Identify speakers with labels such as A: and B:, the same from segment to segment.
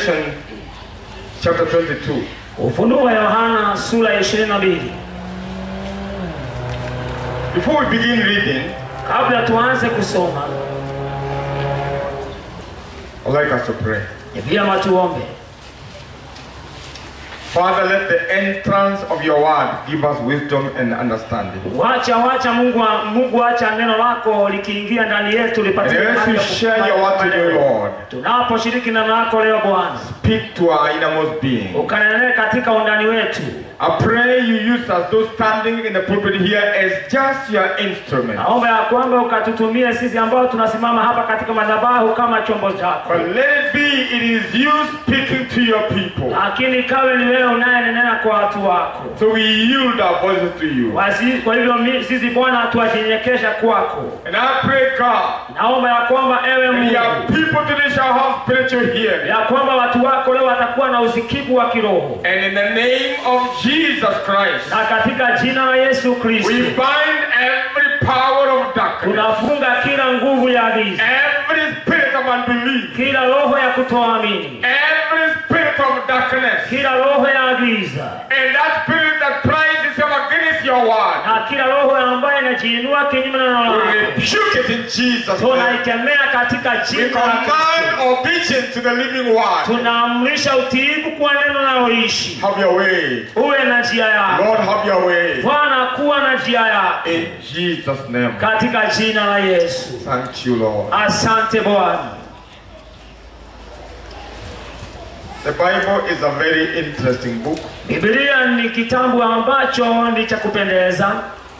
A: Revelation chapter 22.
B: Ufunuo wa Yohana sura ya 22.
A: Before we begin reading,
B: kabla tuanze kusoma,
A: I'd like us to pray.
B: ni vyema tuombe.
A: Father, let the entrance of your word give us wisdom and understanding.
B: Wacha Mungu acha neno lako likiingia ndani yetu lipate
A: And as we share your word today, Lord,
B: tunaposhiriki neno lako leo Bwana,
A: speak to our innermost being.
B: ukanenee katika undani wetu.
A: I pray you use us, those standing in the pulpit here, as just your instrument.
B: Naomba ya kwamba ukatutumie sisi ambao tunasimama hapa katika madhabahu kama chombo chako.
A: But let it be, it is you speaking to your people.
B: Lakini kawe ni wewe unayenena kwa watu wako.
A: So we yield our voices to you.
B: Kwa hivyo sisi Bwana tuwajinyenyekesha kwako.
A: And I pray, God,
B: naomba ya kwamba ewe Mungu,
A: your people today shall have spiritual hearing.
B: ya kwamba watu wako leo watakuwa na usikivu wa kiroho.
A: And in the name of Jesus Christ,
B: na katika jina la Yesu Kristo,
A: we bind every power of darkness,
B: tunafunga kila nguvu ya giza,
A: every spirit of unbelief,
B: kila roho ya kutoamini,
A: every spirit of darkness,
B: kila roho ya giza,
A: and that spirit that prides itself against your word,
B: na kila roho ambayo inajiinua kinyume na neno lako,
A: rebuke it in Jesus' name.
B: tunaikemea katika
A: We
B: jina la Yesu.
A: command obedience to the living word.
B: Tunaamrisha utiifu kwa neno linaloishi.
A: Have your way.
B: Uwe na njia yako.
A: Lord, have your way.
B: Bwana, kuwa na njia yako.
A: In Jesus' name.
B: Katika jina la Yesu.
A: Thank you, Lord.
B: Asante Bwana.
A: The Bible is a very interesting book.
B: Biblia ni kitabu ambacho ni cha kupendeza,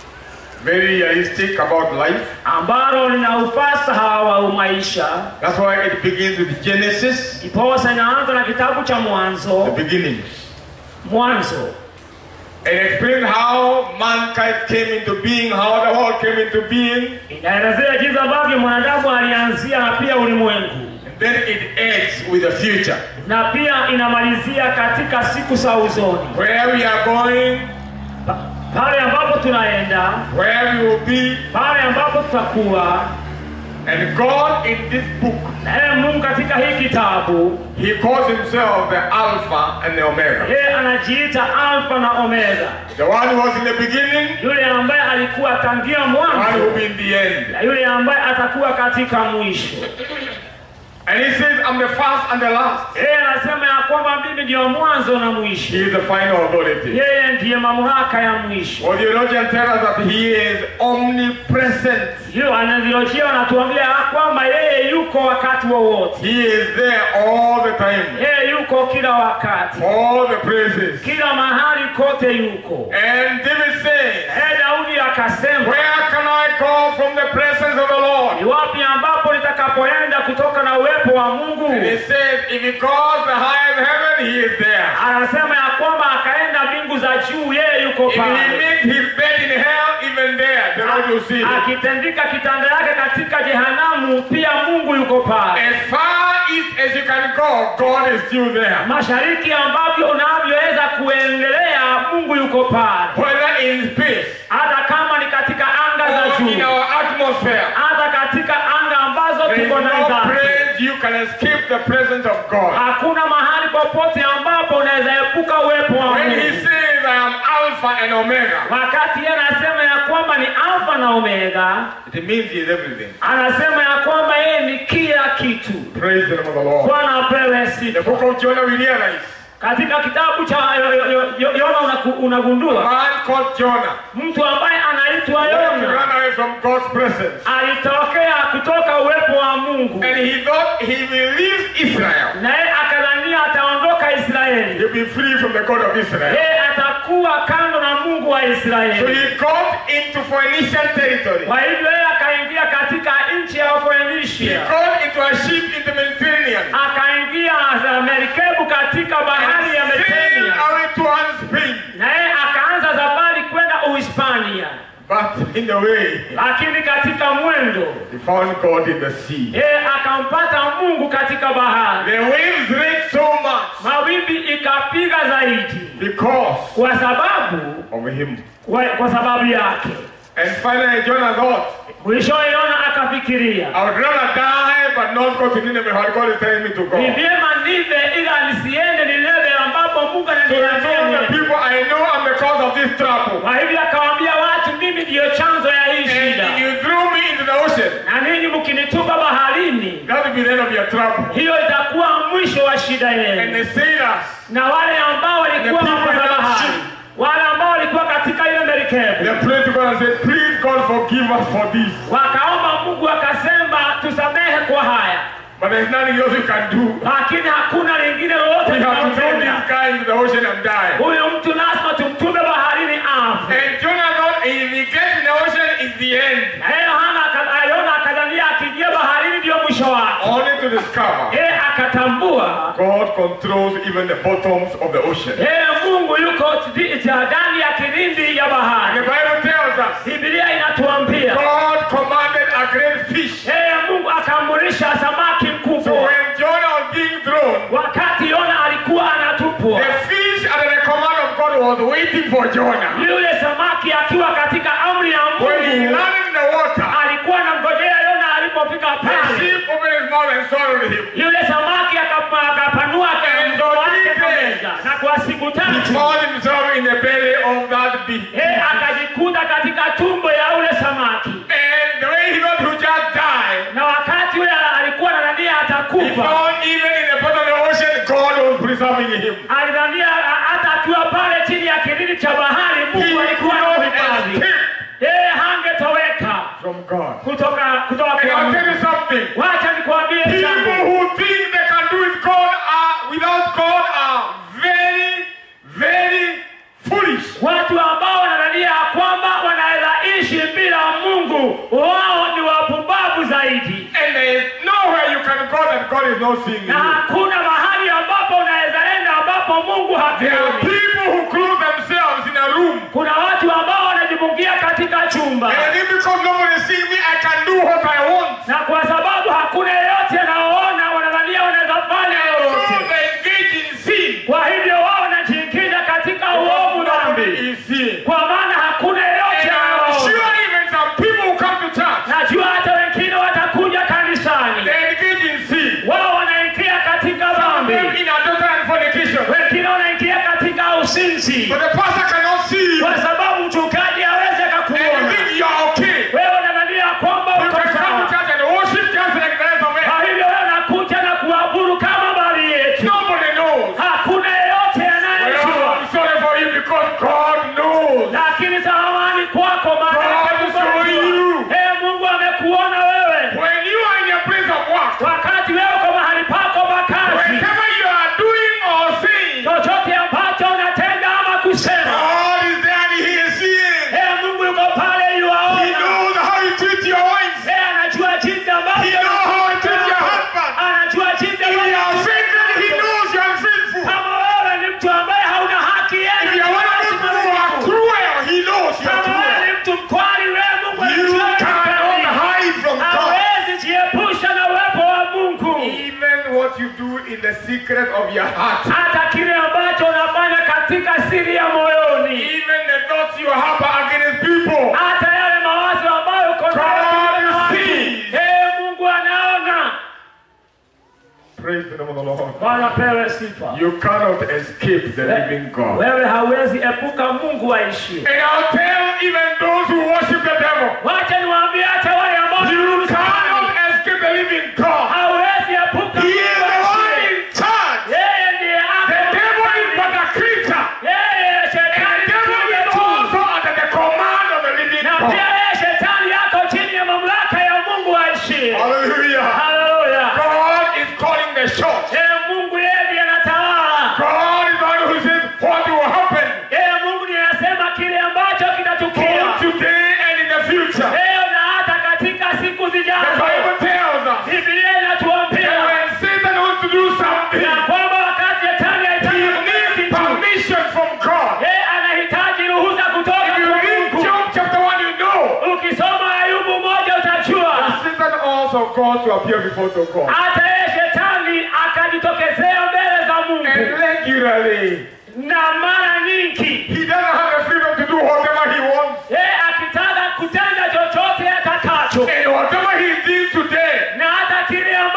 A: very realistic about life.
B: ambalo lina ufasaha wa maisha.
A: That's why it begins with Genesis.
B: Iposa inaanza na kitabu cha Mwanzo.
A: The beginnings.
B: Mwanzo.
A: And explain how mankind came into being, how the world came into being.
B: Inaelezea jinsi ambavyo mwanadamu alianzia na pia ulimwengu.
A: And then it ends with the future.
B: Na pia inamalizia katika siku za usoni.
A: Where we are going,
B: pale ambapo tunaenda,
A: where we will be,
B: pale ambapo tutakuwa.
A: And God in this book,
B: na Mungu katika hii kitabu,
A: He calls Himself the Alpha and the Omega.
B: Yeye anajiita Alpha na Omega.
A: The one who was in the beginning,
B: yule ambaye alikuwa tangia mwanzo,
A: the one who will be in the end,
B: na yule ambaye atakuwa katika mwisho.
A: And He says, I'm the first and the last.
B: Yeye anasema ya kwamba mimi ndio mwanzo na mwisho.
A: He is the final authority.
B: Yeye ndiye mamlaka ya mwisho.
A: Well, theologians tell us that He is omnipresent.
B: Wanatheolojia wanatuambia kwamba yeye yuko wakati wowote.
A: He is there all the time.
B: Yeye yuko kila wakati.
A: All the places.
B: Kila mahali kote yuko.
A: And David says,
B: Daudi akasema,
A: where can I go from the presence of the Lord?
B: Ni wapi ambapo nitakapoenda kutoka na uwepo wa Mungu?
A: And he says, if he goes the highest heaven, he is there.
B: Anasema ya kwamba akaenda mbingu za juu, yeye yuko pale.
A: If he makes his bed in hell, even there, the Lord will see him.
B: Akitandika kitanda yake katika jehanamu, pia Mungu yuko pale.
A: As far east as you can go, God is still there.
B: Mashariki ambavyo unavyoweza kuendelea, Mungu yuko pale.
A: Whether in space,
B: hata kama ni katika anga za
A: or
B: juu,
A: in our atmosphere,
B: hata katika anga ambazo tuko ndani
A: no
B: zake,
A: place you can escape the presence of God.
B: hakuna mahali popote ambapo unaweza epuka uwepo wa
A: When
B: Mungu.
A: he says, I am Alpha and Omega,
B: Wakati yeye anasema ya kwamba ni Alfa na Omega,
A: it means he is everything.
B: anasema ya kwamba yeye ni kila kitu.
A: Praise the name of the Lord.
B: Bwana apewe
A: The
B: sifa.
A: book of Jonah, we realize
B: Katika kitabu cha Yona unagundua
A: a man called Jonah,
B: mtu ambaye anaitwa
A: wanted to
B: Yona
A: run away from God's presence.
B: alitokea kutoka uwepo wa Mungu,
A: And he thought he will leave Israel.
B: naye akadhania ataondoka Israeli,
A: He'll be free from the God of Israel.
B: yeye atakuwa kando na Mungu wa
A: So
B: Israeli.
A: he got into Phoenician territory.
B: Kwa hivyo yeye akaingia katika nchi ya
A: He
B: Phoenicia,
A: got into a ship in the Mediterranean.
B: akaingia merikebu katika bahari ya
A: And sailed
B: Mediterania,
A: away towards Spain.
B: naye akaanza safari kwenda Uhispania.
A: But in the way,
B: Lakini katika mwendo,
A: he found God in the sea.
B: yeye akampata Mungu katika bahari.
A: The waves raged so much
B: Mawimbi ikapiga zaidi
A: because
B: kwa sababu
A: of him.
B: yake.
A: And finally Jonah thought,
B: Mwisho Yona akafikiria,
A: I would rather die but not go to Nineveh where God is telling me to go.
B: Ni vyema nive ila nisiende Nineve ambapo Mungu
A: So he
B: ananiambia
A: told the
B: niende.
A: people, I know I'm the cause of this trouble.
B: Kwa hivyo akawaambia watu, mimi ndiyo chanzo ya hii
A: And
B: shida.
A: if you threw me into the ocean,
B: Na ninyi mkinitupa baharini,
A: that will be the end of your trouble.
B: hiyo itakuwa mwisho wa shida
A: And
B: yenu.
A: the sailors,
B: Na wale ambao walikuwa
A: The people
B: hapo
A: in that
B: bahari,
A: ship.
B: wale ambao walikuwa katika ile merikebu,
A: they prayed to God and said, please God forgive us for this.
B: wakaomba Mungu akasema, tusamehe kwa haya.
A: But there's nothing else you can do.
B: Lakini hakuna lingine lolote
A: We have to throw
B: tunalotenda.
A: this guy into the ocean and die.
B: Huyo mtu lazima tumtume baharini afu.
A: And Jonah thought if he gets in the ocean, it's the end.
B: Yona akadhania akiingia baharini ndio mwisho wake.
A: Only to discover
B: Akatambua
A: God controls even the bottoms of the ocean.
B: Mungu yuko ndani ya kilindi ya
A: And
B: bahari.
A: the Bible tells us
B: Biblia inatuambia
A: God commanded a great fish.
B: Mungu akaamrisha samaki
A: So
B: mkubwa.
A: when Jonah was being thrown,
B: Wakati Yona alikuwa anatupwa,
A: the fish under the command of God was waiting for Jonah.
B: yule samaki akiwa katika amri ya
A: When he
B: Mungu
A: landed in the water,
B: alikuwa anamngojea Yona alipofika
A: the
B: pale.
A: ship opened his mouth and swallowed him.
B: Yule samaki akapanua mdomo wake kabisa, na kwa siku
A: He
B: tatu
A: found himself in the belly of that beast.
B: akajikuta katika tumbo ya ule samaki.
A: And the way he thought he would just die,
B: Na wakati ule alikuwa anadhania
A: he
B: atakufa,
A: found even in the bottom of the ocean, God was preserving him.
B: alidhania hata akiwa pale chini ya kilindi cha bahari
A: He
B: Mungu
A: could
B: alikuwa
A: not
B: anamhifadhi.
A: escape
B: Hangetoweka
A: from God.
B: kutoka
A: And
B: kwa
A: I'll tell
B: Mungu.
A: you something.
B: Wacha nikwambie
A: People
B: jambo.
A: who think they can do with God without God are very, very foolish.
B: Watu ambao wanadhania kwamba wanaweza ishi bila Mungu, wao ni wapumbavu zaidi.
A: And there is nowhere you can go that God is not seeing
B: Na
A: you.
B: hakuna mahali ambapo unaweza enda ambapo Mungu
A: There are
B: hakuoni.
A: people who close themselves in a room.
B: Kuna watu ambao wanajifungia katika chumba,
A: And then because nobody is seeing me, I can do what I want.
B: na kwa sababu hakuna yeyote anaoona, wanadhania wanaweza fanya
A: So
B: lolote.
A: they engage in sin.
B: Kwa hivyo wao wanajiingiza katika uovu
A: Nobody
B: dhambi,
A: is seeing.
B: kwa maana hakuna yeyote
A: And I'm
B: anaoona.
A: sure even some people who come to church,
B: Najua hata wengine watakuja kanisani,
A: they engage in sin.
B: wao wanaingia katika
A: Some of
B: dhambi,
A: them in adultery and fornication.
B: wengine wanaingia katika usinzi,
A: But the pastor cannot see you.
B: kwa sababu mchungaji hawezi
A: And you
B: akakuona.
A: think you're okay.
B: Wewe unadhania kwamba
A: You
B: uko
A: can come to
B: sawa.
A: church and worship just like the rest of it.
B: Kwa hivyo wewe unakuja na kuabudu kama bali yetu.
A: Nobody knows.
B: Hakuna yeyote
A: Well,
B: anayejua.
A: I'm sorry for you because God knows.
B: Lakini samahani kwako maana
A: God saw you.
B: Mungu amekuona wewe.
A: When you are in your place of work,
B: Wakati wewe uko mahali pako pa kazi,
A: whatever you are doing or saying,
B: chochote ambacho unatenda ama kusema,
A: God is there and He is seeing.
B: Mungu yuko pale
A: He
B: yuaona.
A: knows how you treat your wife.
B: Anajua jinsi
A: He
B: ambavyo
A: knows how you treat your husband.
B: anajua jinsi
A: If you are
B: ambavyo
A: faithful, He knows you are faithful.
B: kama wewe ni mtu ambaye hauna haki
A: If you are one of those people who are cruel, He knows you are
B: kama wewe
A: cruel.
B: ni mtu mkweli, wewe Mungu
A: You cannot hide from God.
B: hawezi jiepusha na uwepo wa Mungu.
A: Even what you do in the secret of your heart,
B: Hata kile ambacho unafanya katika siri ya moyoni,
A: even the thoughts you have against people,
B: hata yale mawazo ambayo uko nayo,
A: God sees.
B: Mungu anaona.
A: Praise the name of the Lord.
B: Bwana pewe sifa.
A: You cannot escape the living God.
B: Wewe hauwezi epuka Mungu aishi.
A: And I'll tell even those who worship the devil,
B: Wacha niwaambie hata wale ambao
A: you cannot escape the living God.
B: hauwezi epuka
A: He is
B: Mungu
A: the one
B: aishi.
A: in charge.
B: Yeye ndiye
A: The devil is but a creature.
B: Yeye
A: And
B: shetani
A: the devil
B: ndiye
A: is
B: tu.
A: also under the command of the living
B: Na pia
A: God.
B: yeye shetani yako chini ya mamlaka ya Mungu aishi.
A: Hallelujah.
B: Haleluya.
A: God is calling the shots.
B: Mungu yeye ndiye anatawala.
A: God is the one who says what will happen
B: Mungu ndiye anasema kile ambacho kitatukia
A: both today and in the future.
B: leo na hata katika siku
A: The
B: zijazo.
A: Bible tells us
B: Biblia
A: that
B: inatuambia
A: when Satan wants to do something,
B: ya kwamba wakati shetani
A: he
B: anataka kufanya
A: needs
B: kitu,
A: permission from God.
B: anahitaji ruhusa kutoka
A: If you
B: kwa
A: read
B: Mungu.
A: Job chapter 1, you know
B: Ukisoma Ayubu 1 utajua
A: that Satan also called to appear before the God.
B: hata yeye shetani akajitokezea mbele za
A: And
B: Mungu,
A: regularly,
B: na mara nyingi
A: he doesn't have the freedom to do whatever he wants.
B: akitaka kutenda chochote atakacho,
A: And whatever he did today,
B: na hata kile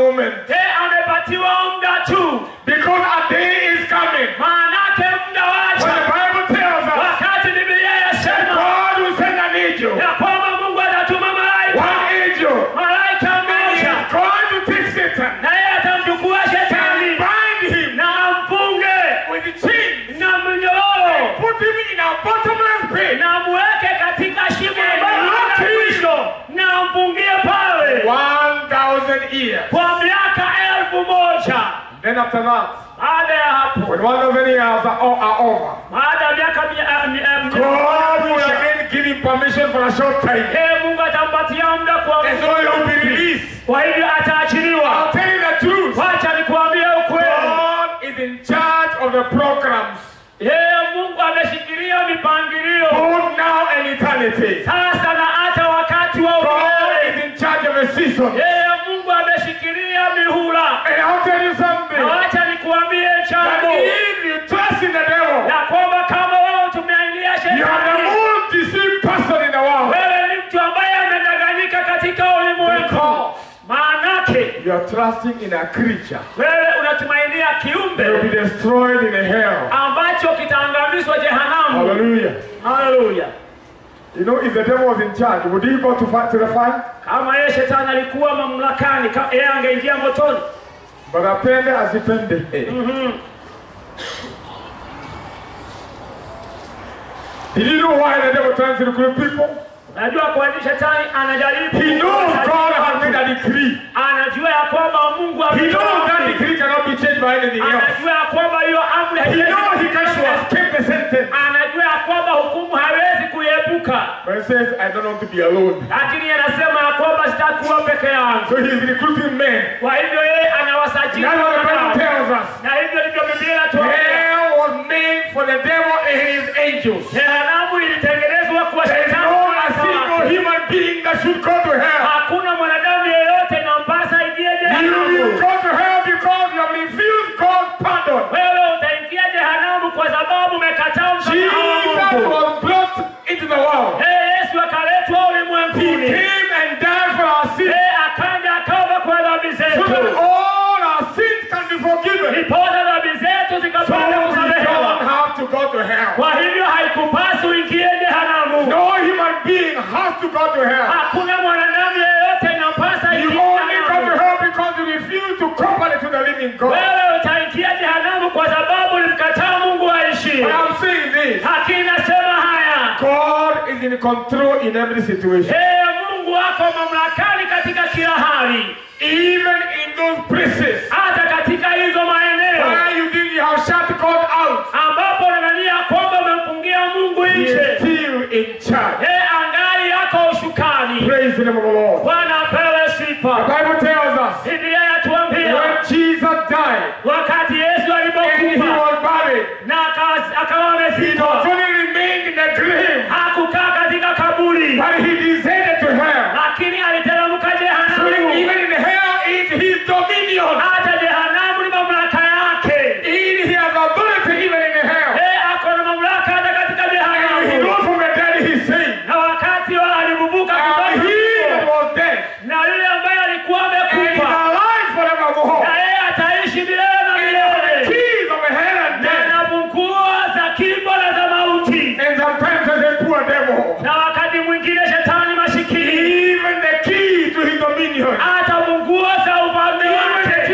A: moment.
B: Amepatiwa muda tu,
A: Because a day is coming.
B: maanake muda
A: When
B: wacha.
A: the Bible tells us
B: Wakati Biblia
A: that
B: yasema
A: God will send an angel,
B: ya kwamba Mungu atatuma malaika,
A: one angel,
B: malaika
A: and he
B: mmoja,
A: is going to take Satan
B: na yeye atamchukua
A: and
B: shetani
A: bind him
B: na amfunge
A: with chains,
B: na mnyororo
A: put him in a bottomless pit
B: na muweke katika shimo ambalo halina mwisho na amfungie pale
A: 1,000 years.
B: kwa miaka 1000.
A: Then after that,
B: Baada ya hapo,
A: when 1,000 years are over,
B: baada ya miaka
A: God will again give him permission for a short time.
B: Mungu atampatia muda kwa
A: And so he will be released.
B: kwa hivyo ataachiliwa.
A: I'll tell you the truth.
B: Wacha nikuambie ukweli,
A: God is in charge of the programs,
B: Mungu ameshikilia mipangilio
A: both now and eternity.
B: sasa na hata wakati wa
A: God
B: umilele.
A: is in charge of a season.
B: Mungu ameshikilia mihula.
A: And I'll tell you something.
B: Na wacha nikuambie
A: That
B: jambo
A: if you trust in the devil,
B: ya kwamba kama wewe tumeainia
A: you are the
B: shetani,
A: most deceived person in the world.
B: wewe ni mtu ambaye amedanganyika katika ulimwengu.
A: Because
B: Maanake
A: you are trusting in a creature
B: wewe unatumainia
A: that will
B: kiumbe
A: be destroyed in a hell.
B: ambacho kitaangamizwa jehanamu.
A: Hallelujah.
B: Haleluya.
A: You know, if the devil was in charge, would he go to the fire?
B: Kama yeye shetani alikuwa mamlakani, yeye angeingia motoni.
A: But apende asipende. Did you know why the devil tries to recruit people?
B: Najua kwa nini shetani anajaribu.
A: He knows God has made a decree.
B: Anajua ya kwamba Mungu
A: He knows that
B: ametoa.
A: decree cannot be changed by anything else.
B: Anajua ya kwamba hiyo amri
A: He
B: haiwezi
A: knows he cannot
B: kupishwa.
A: escape the sentence.
B: Anajua ya kwamba hukumu haiwezi kuiepuka.
A: But he says, I don't want to be alone.
B: Lakini anasema ya kwamba sitakuwa peke yangu.
A: So he's recruiting men.
B: Kwa hivyo yeye anawasajili
A: That's what the Bible
B: wanadamu.
A: tells us.
B: Na hivyo ndivyo Biblia inatuambia.
A: Hell was made for the devil and his angels.
B: Jehanamu ilitengenezwa kwa
A: There is
B: shetani.
A: not a single human being that should go to hell.
B: Hakuna mwanadamu yeyote inampasa ingie
A: You
B: jehanamu.
A: will go to hell because you have refused God's pardon.
B: Wewe utaingia jehanamu kwa sababu umekataa msamaha wa
A: Jesus
B: Mungu.
A: was brought into the world.
B: Yesu akaletwa
A: He
B: ulimwenguni.
A: came and died for our sins
B: Akaja akafa kwa dhambi
A: so that
B: zetu.
A: all our sins can be forgiven.
B: Ndiposa dhambi zetu
A: So
B: zikapata
A: we don't
B: kusamehewa.
A: have to go to hell.
B: Kwa hivyo haikupasi uingie jehanamu.
A: No human being has to go to hell.
B: Hakuna mwanadamu yeyote inampasa
A: You
B: ingie
A: only go to
B: jehanamu.
A: hell because you refuse to couple it to the living God.
B: Wewe utaingia jehanamu kwa sababu ulimkataa Mungu aishi.
A: But I'm saying this.
B: Lakini nasema haya.
A: God is in control in every situation.
B: Mungu wako mamlakani katika kila hali.
A: Even in those places
B: Hata katika hizo maeneo
A: where you think you have shut God out,
B: ambapo unadhania kwamba umemfungia Mungu
A: He is
B: nje.
A: still in charge.
B: Angali yako ushukani.
A: Praise the name of the Lord.
B: Bwana apewe
A: The
B: sifa.
A: Bible tells us
B: Biblia yatuambia
A: when Jesus died
B: wakati Yesu
A: and he
B: alipokufa
A: was buried,
B: na akawa
A: he not
B: amezikwa,
A: only remained in the grave,
B: hakukaa katika kaburi,
A: but he descended to hell.
B: lakini aliteremka
A: So
B: jehanamu.
A: even in hell is his dominion.
B: Hata jehanamu ni mamlaka yake.
A: He has authority even in hell.
B: Ako na mamlaka hata katika
A: And he
B: jehanamu.
A: rose from the dead, he said,
B: Na wakati alibubuka
A: and
B: kutoka
A: he that
B: kifo,
A: was dead
B: na yule ambaye alikuwa
A: and is
B: amekufa,
A: alive forevermore.
B: na yeye ataishi milele na
A: And he has the
B: milele,
A: keys of hell and
B: na
A: death.
B: ana funguo za kifo na za mauti.
A: And sometimes as a poor devil,
B: Na wakati mwingine shetani masikini,
A: even the keys to his dominion,
B: hata funguo za ufalme
A: even the
B: wake,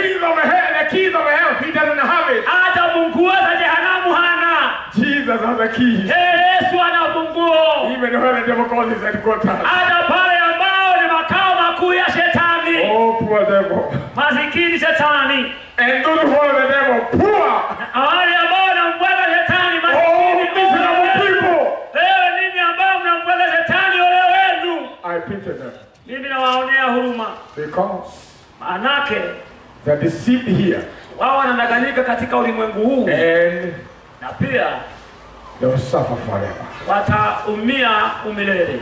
A: keys of hell, he doesn't have it.
B: hata funguo za jehanamu hana.
A: Jesus has the keys.
B: Yesu ana funguo,
A: Even when the devil calls his headquarters.
B: hata pale ambao ni makao makuu ya shetani.
A: Oh, poor devil.
B: Masikini shetani,
A: And those who follow the devil, poor.
B: wale ambao wanamfuata shetani,
A: Oh,
B: masikini
A: miserable people.
B: wewe ninyi ambao mnamfuata shetani, ole wenu.
A: I pity them
B: Mimi nawaonea huruma,
A: because
B: manake
A: they're deceived here
B: wao wanadanganyika katika ulimwengu huu,
A: and
B: na pia
A: they will suffer forever.
B: wataumia umilele.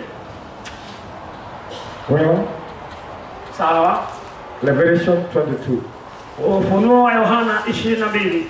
A: Well,
B: Sawa.
A: Revelation 22.
B: Ufunuo wa Yohana 22.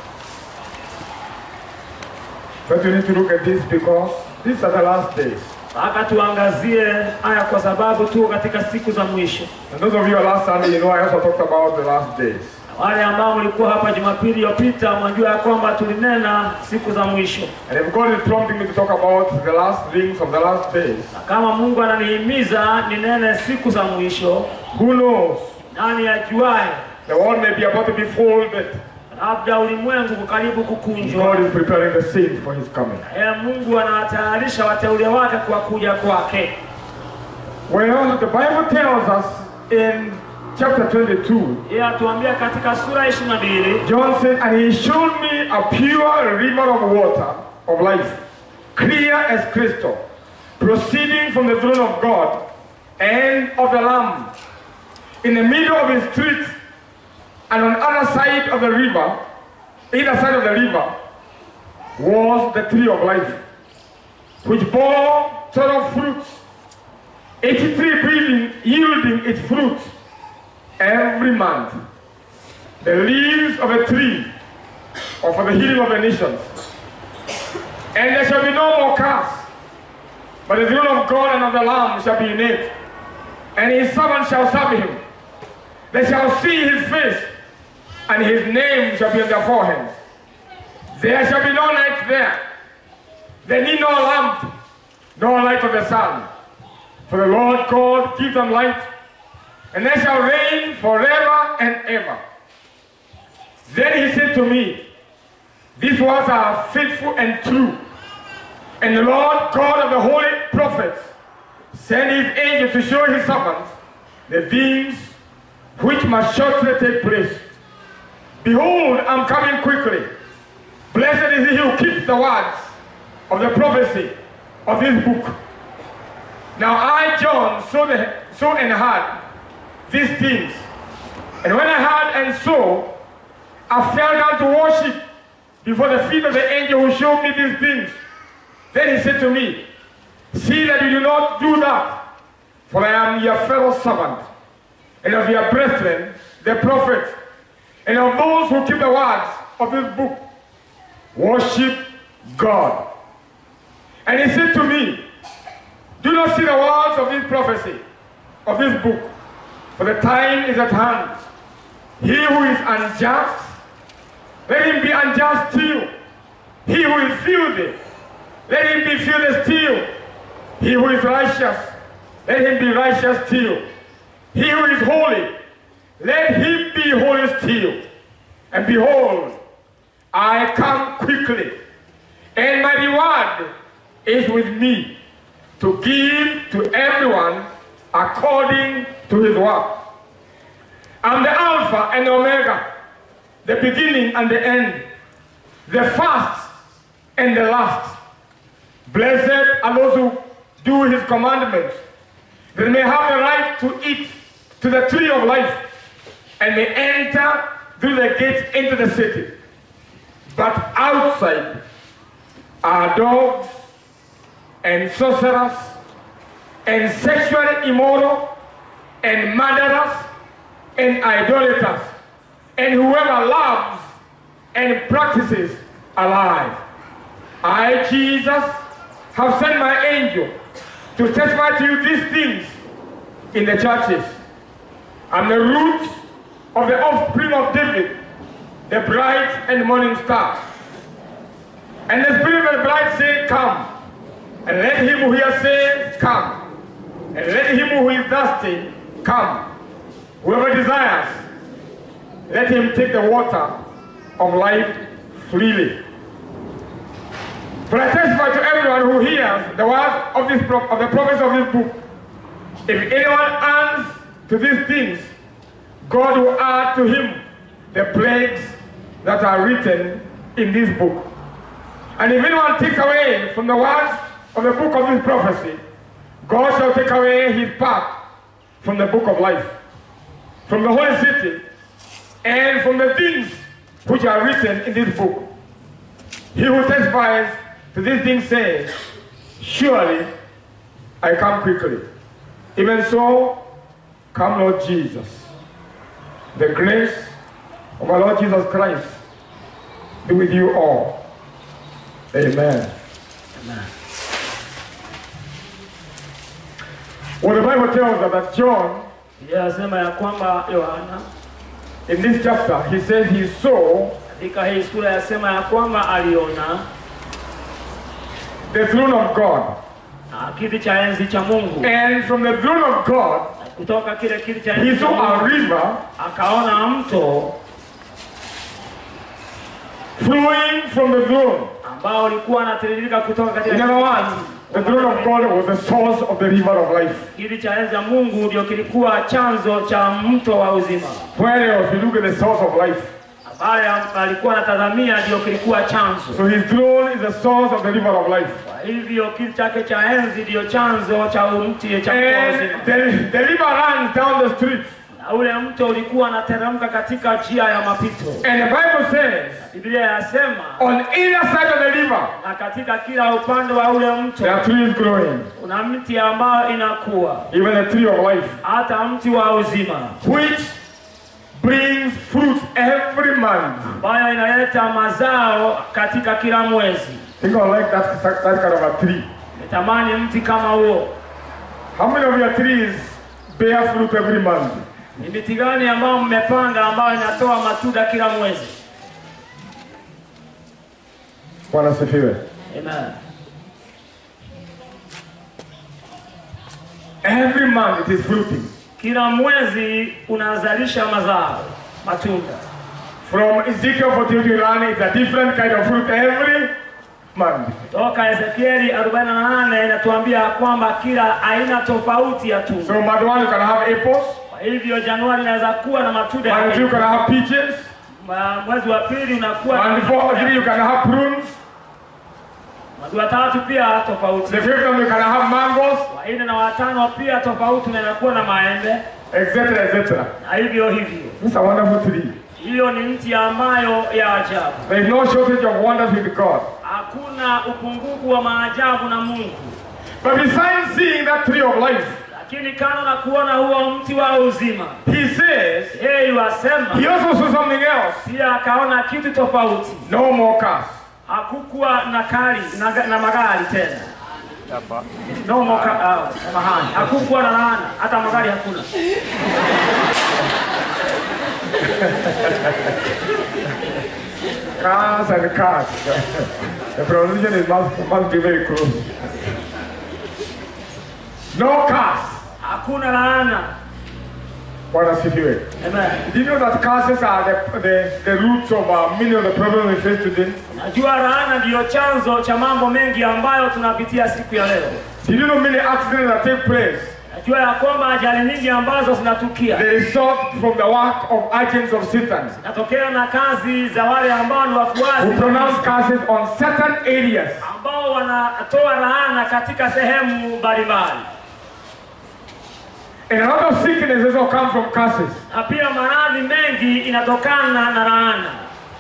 A: But you need to look at this because these are the last days.
B: Akatuangazie haya kwa sababu tu katika siku za mwisho.
A: And those of you who are last Sunday, you know I also talked about the last days.
B: Wale ambao mlikuwa hapa Jumapili iliyopita mnajua kwamba tulinena siku za mwisho.
A: And if God is prompting me to talk about the last things of the last days,
B: Kama Mungu ananihimiza ninene siku za mwisho,
A: who knows?
B: nani ajuaye?
A: The world may be about to be folded.
B: Labda ulimwengu karibu kukunjwa.
A: God is preparing the saints for his coming.
B: Mungu anawatayarisha wateule wake kwa kuja kwake.
A: Well, the Bible tells us in chapter 22,
B: Tuambia katika sura 22,
A: John said, and he showed me a pure river of water of life, clear as crystal, proceeding from the throne of God and of the Lamb. In the middle of his street, and on the other side of the river, either side of the river, was the tree of life, which bore 12 fruits, each tree yielding its fruit every month. The leaves of a tree are for the healing of the nations. And there shall be no more curse, but the throne of God and of the Lamb shall be in it, and his servants shall serve him. They shall see his face, and his name shall be on their foreheads. There shall be no night there. They need no lamp, nor light of the sun. For the Lord God gives them light, and they shall reign forever and ever. Then he said to me, these words are faithful and true. And the Lord God of the holy prophets sent his angel to show his servants the things which must shortly take place. Behold, I'm coming quickly. Blessed is he who keeps the words of the prophecy of this book. Now I, John, saw and heard these things. And when I heard and saw, I fell down to worship before the feet of the angel who showed me these things. Then he said to me, see that you do not do that, for I am your fellow servant, and of your brethren, the prophets, and of those who keep the words of this book. Worship God. And he said to me, do not see the words of this prophecy, of this book, for the time is at hand. He who is unjust, let him be unjust still. He who is filthy, let him be filthy still. He who is righteous, let him be righteous still. He who is holy, let him be holy still. And behold, I come quickly, and my reward is with me, to give to everyone according to his work. I'm the Alpha and the Omega, the beginning and the end, the first and the last. Blessed are those who do his commandments, that they may have the right to eat to the tree of life, and may enter through the gates into the city. But outside are dogs and sorcerers and sexually immoral and murderers and idolaters and whoever loves and practices a lie. I, Jesus, have sent my angel to testify to you these things in the churches. I'm the root of the offspring of David, the bright and morning star. And the spirit of the bride say, come. And let him who hears say, come. And let him who is thirsty come. Whoever desires, let him take the water of life freely. For I testify to everyone who hears the words of the prophets of this book. If anyone adds to these things, God will add to him the plagues that are written in this book. And if anyone takes away from the words of the book of this prophecy, God shall take away his part from the book of life, from the holy city, and from the things which are written in this book. He who testifies to these things says, surely I come quickly. Even so, come Lord Jesus. The grace of our Lord Jesus Christ be with you all. Amen.
B: Amen.
A: Well, the Bible tells us that John,
B: Inasema ya kwamba Yohana
A: in this chapter, he says he saw
B: katika hii sura yasema ya kwamba aliona
A: the throne of God.
B: kiti cha enzi cha Mungu.
A: And from the throne of God,
B: Kutoka kile kiti cha
A: he
B: enzi cha
A: saw a
B: Mungu
A: river
B: akaona mto
A: flowing from the throne.
B: ambao ulikuwa unatiririka kutoka katika
A: In other words, the throne of God was the source of the river of life.
B: kiti cha enzi cha Mungu ndio kilikuwa chanzo cha mto wa uzima.
A: Where else we look at the source of life?
B: Ambaye alikuwa anatazamia ndio kilikuwa chanzo.
A: So his throne is the source of the river of life.
B: Kwa hivyo kiti chake cha enzi ndio chanzo cha mti cha uzima.
A: And the river runs down the street.
B: Na ule mto ulikuwa unateremka katika njia ya mapito.
A: And the Bible says,
B: Biblia yasema
A: on either side of the river,
B: na katika kila upande wa ule mto
A: there are trees growing.
B: kuna mti ambao inakuwa,
A: Even the tree of life,
B: hata mti wa uzima
A: which brings fruit every month.
B: ambayo inaleta mazao katika kila mwezi.
A: Think of like that kind of a tree.
B: Nitamani mti kama huo.
A: How many of your trees bear fruit every month?
B: Ni miti gani ambao mmepanda ambayo inatoa matunda kila mwezi?
A: Bwana asifiwe.
B: Amen.
A: Every month it is fruiting.
B: Kila mwezi unazalisha mazao, matunda.
A: From Ezekiel 42:9, it's a different kind of fruit every month.
B: Toka Ezekieli 48 inatuambia kwamba kila aina tofauti ya tunda.
A: So month 1 you can have apples.
B: Kwa hivyo Januari inaweza kuwa na matunda.
A: Month 2 you can have peaches.
B: Mwezi wa pili unakuwa na
A: Month 4 3 you can have prunes.
B: mwezi wa tatu pia tofauti.
A: The 5th one you can have mangoes,
B: Wa nne na wa tano pia tofauti, na inakuwa na maembe,
A: etc., etc.
B: na hivyo hivyo.
A: It's a wonderful tree.
B: Hiyo ni mti ambayo ya ajabu.
A: There is no shortage of wonders with God.
B: Hakuna upungufu wa maajabu na Mungu.
A: But besides seeing that tree of life,
B: Lakini kando na kuona huo mti wa uzima,
A: he says,
B: yeye wasema
A: he also saw something else.
B: pia akaona kitu tofauti.
A: No more cars.
B: Hakukuwa na kari na magari tena. No more mahali. Hakukuwa na laana, hata magari hakuna.
A: Cars and cars. The pronunciation must be very close. No cars.
B: Hakuna laana.
A: Bwana asifiwe.
B: Amen.
A: Did you know that curses are the roots of many of the problems we face today?
B: Najua laana ndio chanzo cha mambo mengi ambayo tunapitia siku ya leo.
A: Did you know many accidents that take place?
B: Najua ya kwamba ajali nyingi ambazo zinatukia
A: They result from the work of agents of Satan
B: natokea na kazi za wale ambao ni wafuasi
A: who pronounce curses on certain areas.
B: ambao wanatoa laana katika sehemu mbalimbali.
A: And a lot of sicknesses will come from curses.
B: Na pia maradhi mengi inatokana na laana.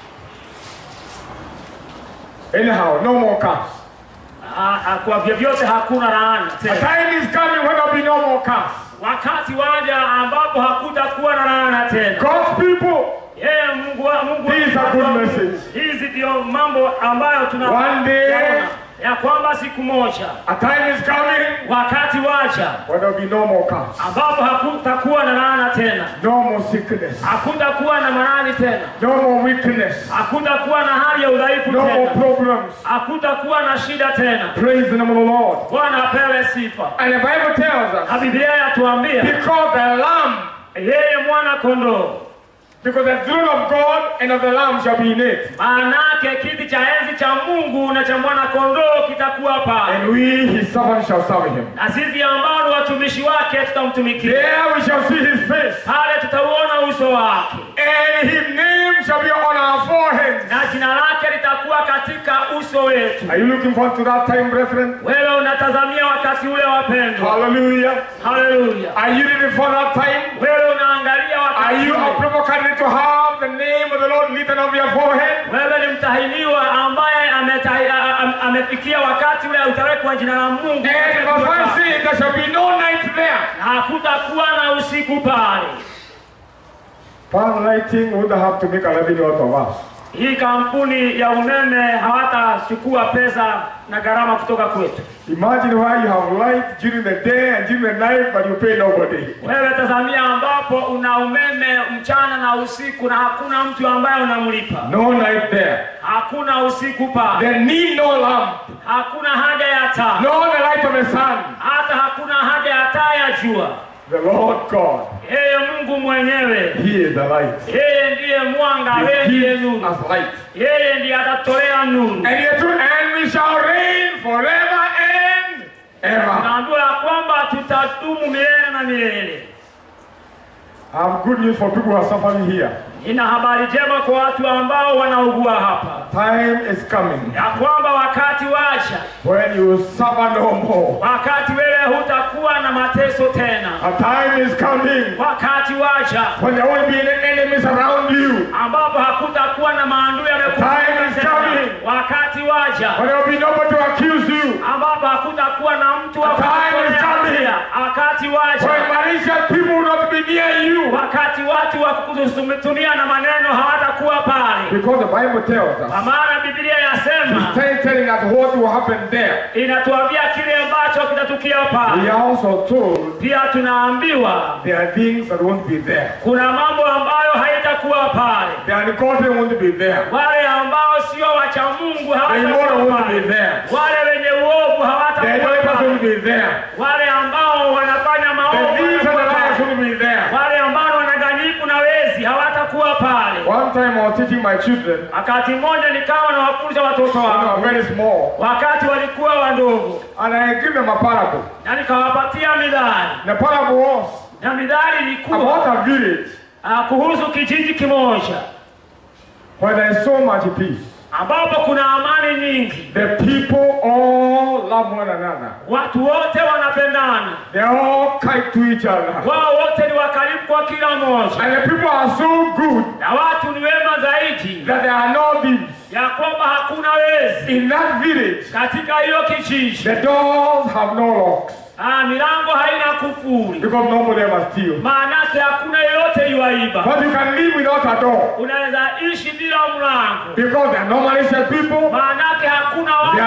A: Anyhow, no more cars.
B: Kwa vyovyote hakuna laana
A: A
B: tena.
A: time is coming when there will be no more cars.
B: Wakati waja ambapo hakutakuwa na laana tena.
A: God's people,
B: Mungu
A: this is a good message.
B: hizi ndio mambo ambayo
A: One day,
B: ya kwamba siku moja
A: a time is coming
B: wakati waja
A: when there will be no more cars.
B: ambapo hakutakuwa na laana tena.
A: No more sickness.
B: Hakutakuwa na maradhi tena.
A: No more weakness.
B: Hakutakuwa na hali ya udhaifu
A: No more
B: tena.
A: problems.
B: Hakutakuwa na shida tena.
A: Praise the name of the Lord.
B: Bwana apewe sifa.
A: And the Bible tells us,
B: Na Biblia yatuambia
A: because the Lamb,
B: yeye mwana kondoo,
A: because the throne of God and of the Lamb shall be in it.
B: maanake kiti cha enzi cha Mungu na cha mwana kondoo kitakuwa pale.
A: And we, his servants, shall serve him.
B: Na sisi ambao ni watumishi wake tutamtumikia.
A: There we shall see his face.
B: Pale tutauona uso wake.
A: And his name shall be on our foreheads.
B: Na jina lake litakuwa katika uso wetu.
A: Are you looking forward to that time, brethren?
B: Wewe unatazamia wakati ule wapendwa.
A: Hallelujah.
B: Hallelujah.
A: Are you ready for that time?
B: Wewe unaangalia wakati
A: Are you
B: ule.
A: a proper candidate to have the name of the Lord written on your forehead?
B: Wewe ni mtahiniwa ambaye amefikia wakati ule utawekwa jina la Mungu.
A: And the Bible says there shall be no night there.
B: Na hakutakuwa na usiku pale.
A: Pearl lighting would have to make a living out of us.
B: Hii kampuni ya umeme hawatachukua pesa na gharama kutoka kwetu.
A: Imagine why you have light during the day and during the night but you pay nobody.
B: Wewe tazamia ambapo una umeme mchana na usiku na hakuna mtu ambaye unamlipa.
A: No night there.
B: Hakuna usiku pa.
A: They need no lamp.
B: Hakuna haja ya taa.
A: No the light of the sun.
B: Hata hakuna haja ya taa ya jua.
A: The Lord God.
B: Yeye Mungu mwenyewe.
A: He is the light.
B: Yeye ndiye mwanga, yeye ndiye nuru.
A: As light.
B: Yeye ndiye atatolea nuru.
A: And we shall reign forever and ever.
B: Tunaambiwa kwamba tutadumu milele na milele.
A: I have good news for people who are suffering here.
B: Nina habari njema kwa watu ambao wanaugua hapa.
A: Time is coming.
B: Ya kwamba wakati waja.
A: When you suffer no more.
B: Wakati wewe hutakuwa na mateso tena.
A: A time is coming.
B: Wakati waja.
A: When there won't be any enemies around you.
B: Ambapo hakutakuwa na maadui yamekuja.
A: Time is coming.
B: Wakati waja.
A: When there will be nobody to accuse you.
B: Ambapo hakutakuwa na mtu wa
A: kukutetea.
B: Wakati waja.
A: When malicious people will not be near you.
B: Wakati watu wa kukutumia na maneno hawatakuwa pale.
A: Because the Bible tells us.
B: Maana Biblia yasema.
A: It's telling us what will happen there.
B: Inatuambia kile ambacho kitatukia pale.
A: We are also told.
B: Pia tunaambiwa.
A: There are things that won't be there.
B: Kuna mambo ambayo haitakuwa pale.
A: The ungodly won't be there.
B: Wale ambao sio wacha Mungu hawatakuwa
A: pale.
B: Wale wenye uovu hawatakuwa
A: pale.
B: Wale ambao wanafanya maovu wale ambao wanadanganyifu na wezi hawatakuwa pale.
A: One time I was teaching my children.
B: Wakati mmoja nikawa nawafunza watoto wangu.
A: Very small.
B: Wakati walikuwa wadogo.
A: And I gave them a parable.
B: Na nikawapatia mithali.
A: The parable was.
B: Na mithali ilikuwa
A: about a village.
B: Kuhusu kijiji kimoja.
A: Where there is so much peace.
B: Ambapo kuna amani nyingi.
A: The people all love one another.
B: Watu wote wanapendana.
A: They all kind to each other.
B: Wao wote ni wakarimu kwa kila mmoja.
A: And the people are so good.
B: Na watu ni wema zaidi.
A: That there are no thieves.
B: Ya kwamba hakuna wezi.
A: In that village.
B: Katika hiyo kijiji.
A: The doors have no locks.
B: Milango haina kufuli.
A: Because nobody must steal.
B: Maanake hakuna yeyote yuaiba.
A: But you can live without a door.
B: Unaweza ishi bila mlango.
A: Because there are no malicious people.
B: Maanake hakuna watu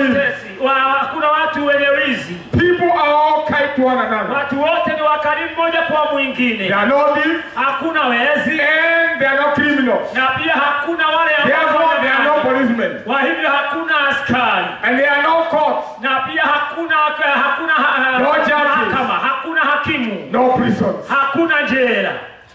B: hakuna watu wenye wizi.
A: People are all kind to one another.
B: Watu wote ni wakarimu mmoja kwa mwingine.
A: There are no thieves.
B: Hakuna wezi.
A: And there are no criminals.
B: Na pia hakuna wale
A: ambao there are no policemen.
B: Kwa hivyo hakuna askari.
A: And there are no courts.
B: Na pia hakuna
A: no judges.
B: Hakuna hakimu.
A: No prisons.
B: Hakuna jela.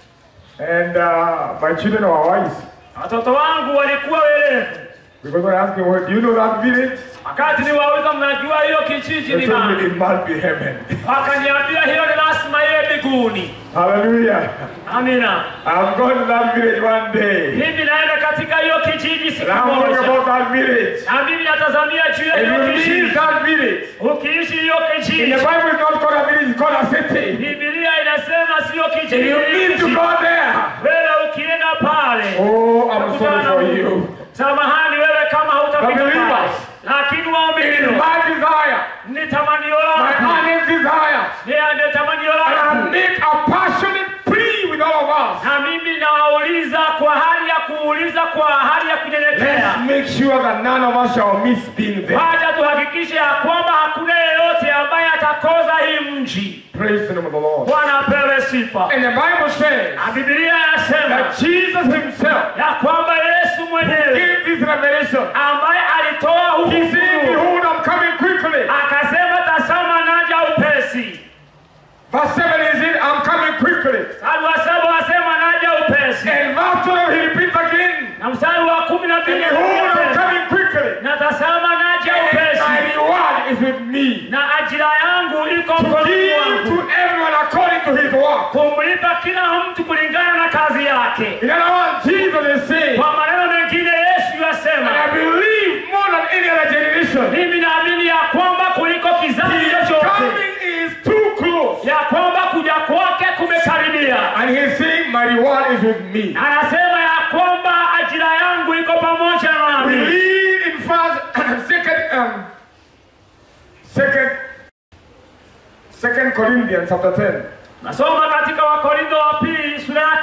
A: And my children are wise.
B: Watoto wangu walikuwa werevu.
A: Because I asked them, well, do you know that village?
B: Wakati niwauliza mnajua hiyo kijiji ni nani?
A: It must be heaven.
B: Wakaniambia hiyo ni lazima iwe mbinguni.
A: Hallelujah.
B: Amina.
A: I'm going to that village one day.
B: Mimi naenda katika hiyo kijiji siku moja.
A: I'm talking about that village.
B: Na mimi natazamia juu ya hiyo kijiji.
A: That village.
B: Ukiishi hiyo kijiji.
A: In the Bible is not called a village, it's called a city.
B: Biblia inasema sio kijiji.
A: You need to go there.
B: Wewe ukienda pale.
A: Oh, I'm sorry for you.
B: Samahani wewe kama hautafika pale. Lakini waumini.
A: My desire.
B: Ni tamanio langu.
A: My honest desire.
B: Ni tamanio langu.
A: And I make a passionate plea with all of us.
B: Na mimi nawauliza kwa hali ya kuuliza kwa hali ya kunyenyekea.
A: Let's make sure that none of us shall miss being there.
B: Wacha tuhakikishe ya kwamba hakuna yeyote ambaye atakosa hii mji.
A: Praise the name of the Lord.
B: Bwana apewe sifa.
A: And the Bible says
B: Biblia inasema
A: that Jesus himself
B: ya kwamba Yesu mwenyewe
A: gave this revelation.
B: Ambaye alitoa huu
A: He said, behold, I'm coming quickly.
B: Akasema tazama naja upesi.
A: Verse 7 is it, I'm coming quickly.
B: Mstari wa 7 asema naja upesi.
A: And verse 12 he repeats again.
B: Na mstari wa 12
A: behold, I'm coming quickly.
B: Na tazama naja upesi.
A: And my reward is with me.
B: Na ajira yangu iko mkononi mwangu.
A: To everyone according to his work.
B: Kumlipa kila mtu kulingana na kazi yake.
A: In other words, Jesus is saying.
B: Kwa maneno mengine Yesu yasema.
A: And I believe more than any other generation.
B: Mimi naamini ya kwamba kuliko kizazi chochote.
A: His coming is too close.
B: Ya kwamba kuja kwake kumekaribia.
A: And he's saying my reward is with me.
B: Anasema ya kwamba ajira yangu iko pamoja nami.
A: We read in Second Corinthians chapter 10.
B: Nasoma katika Wakorintho wa pili sura yake ya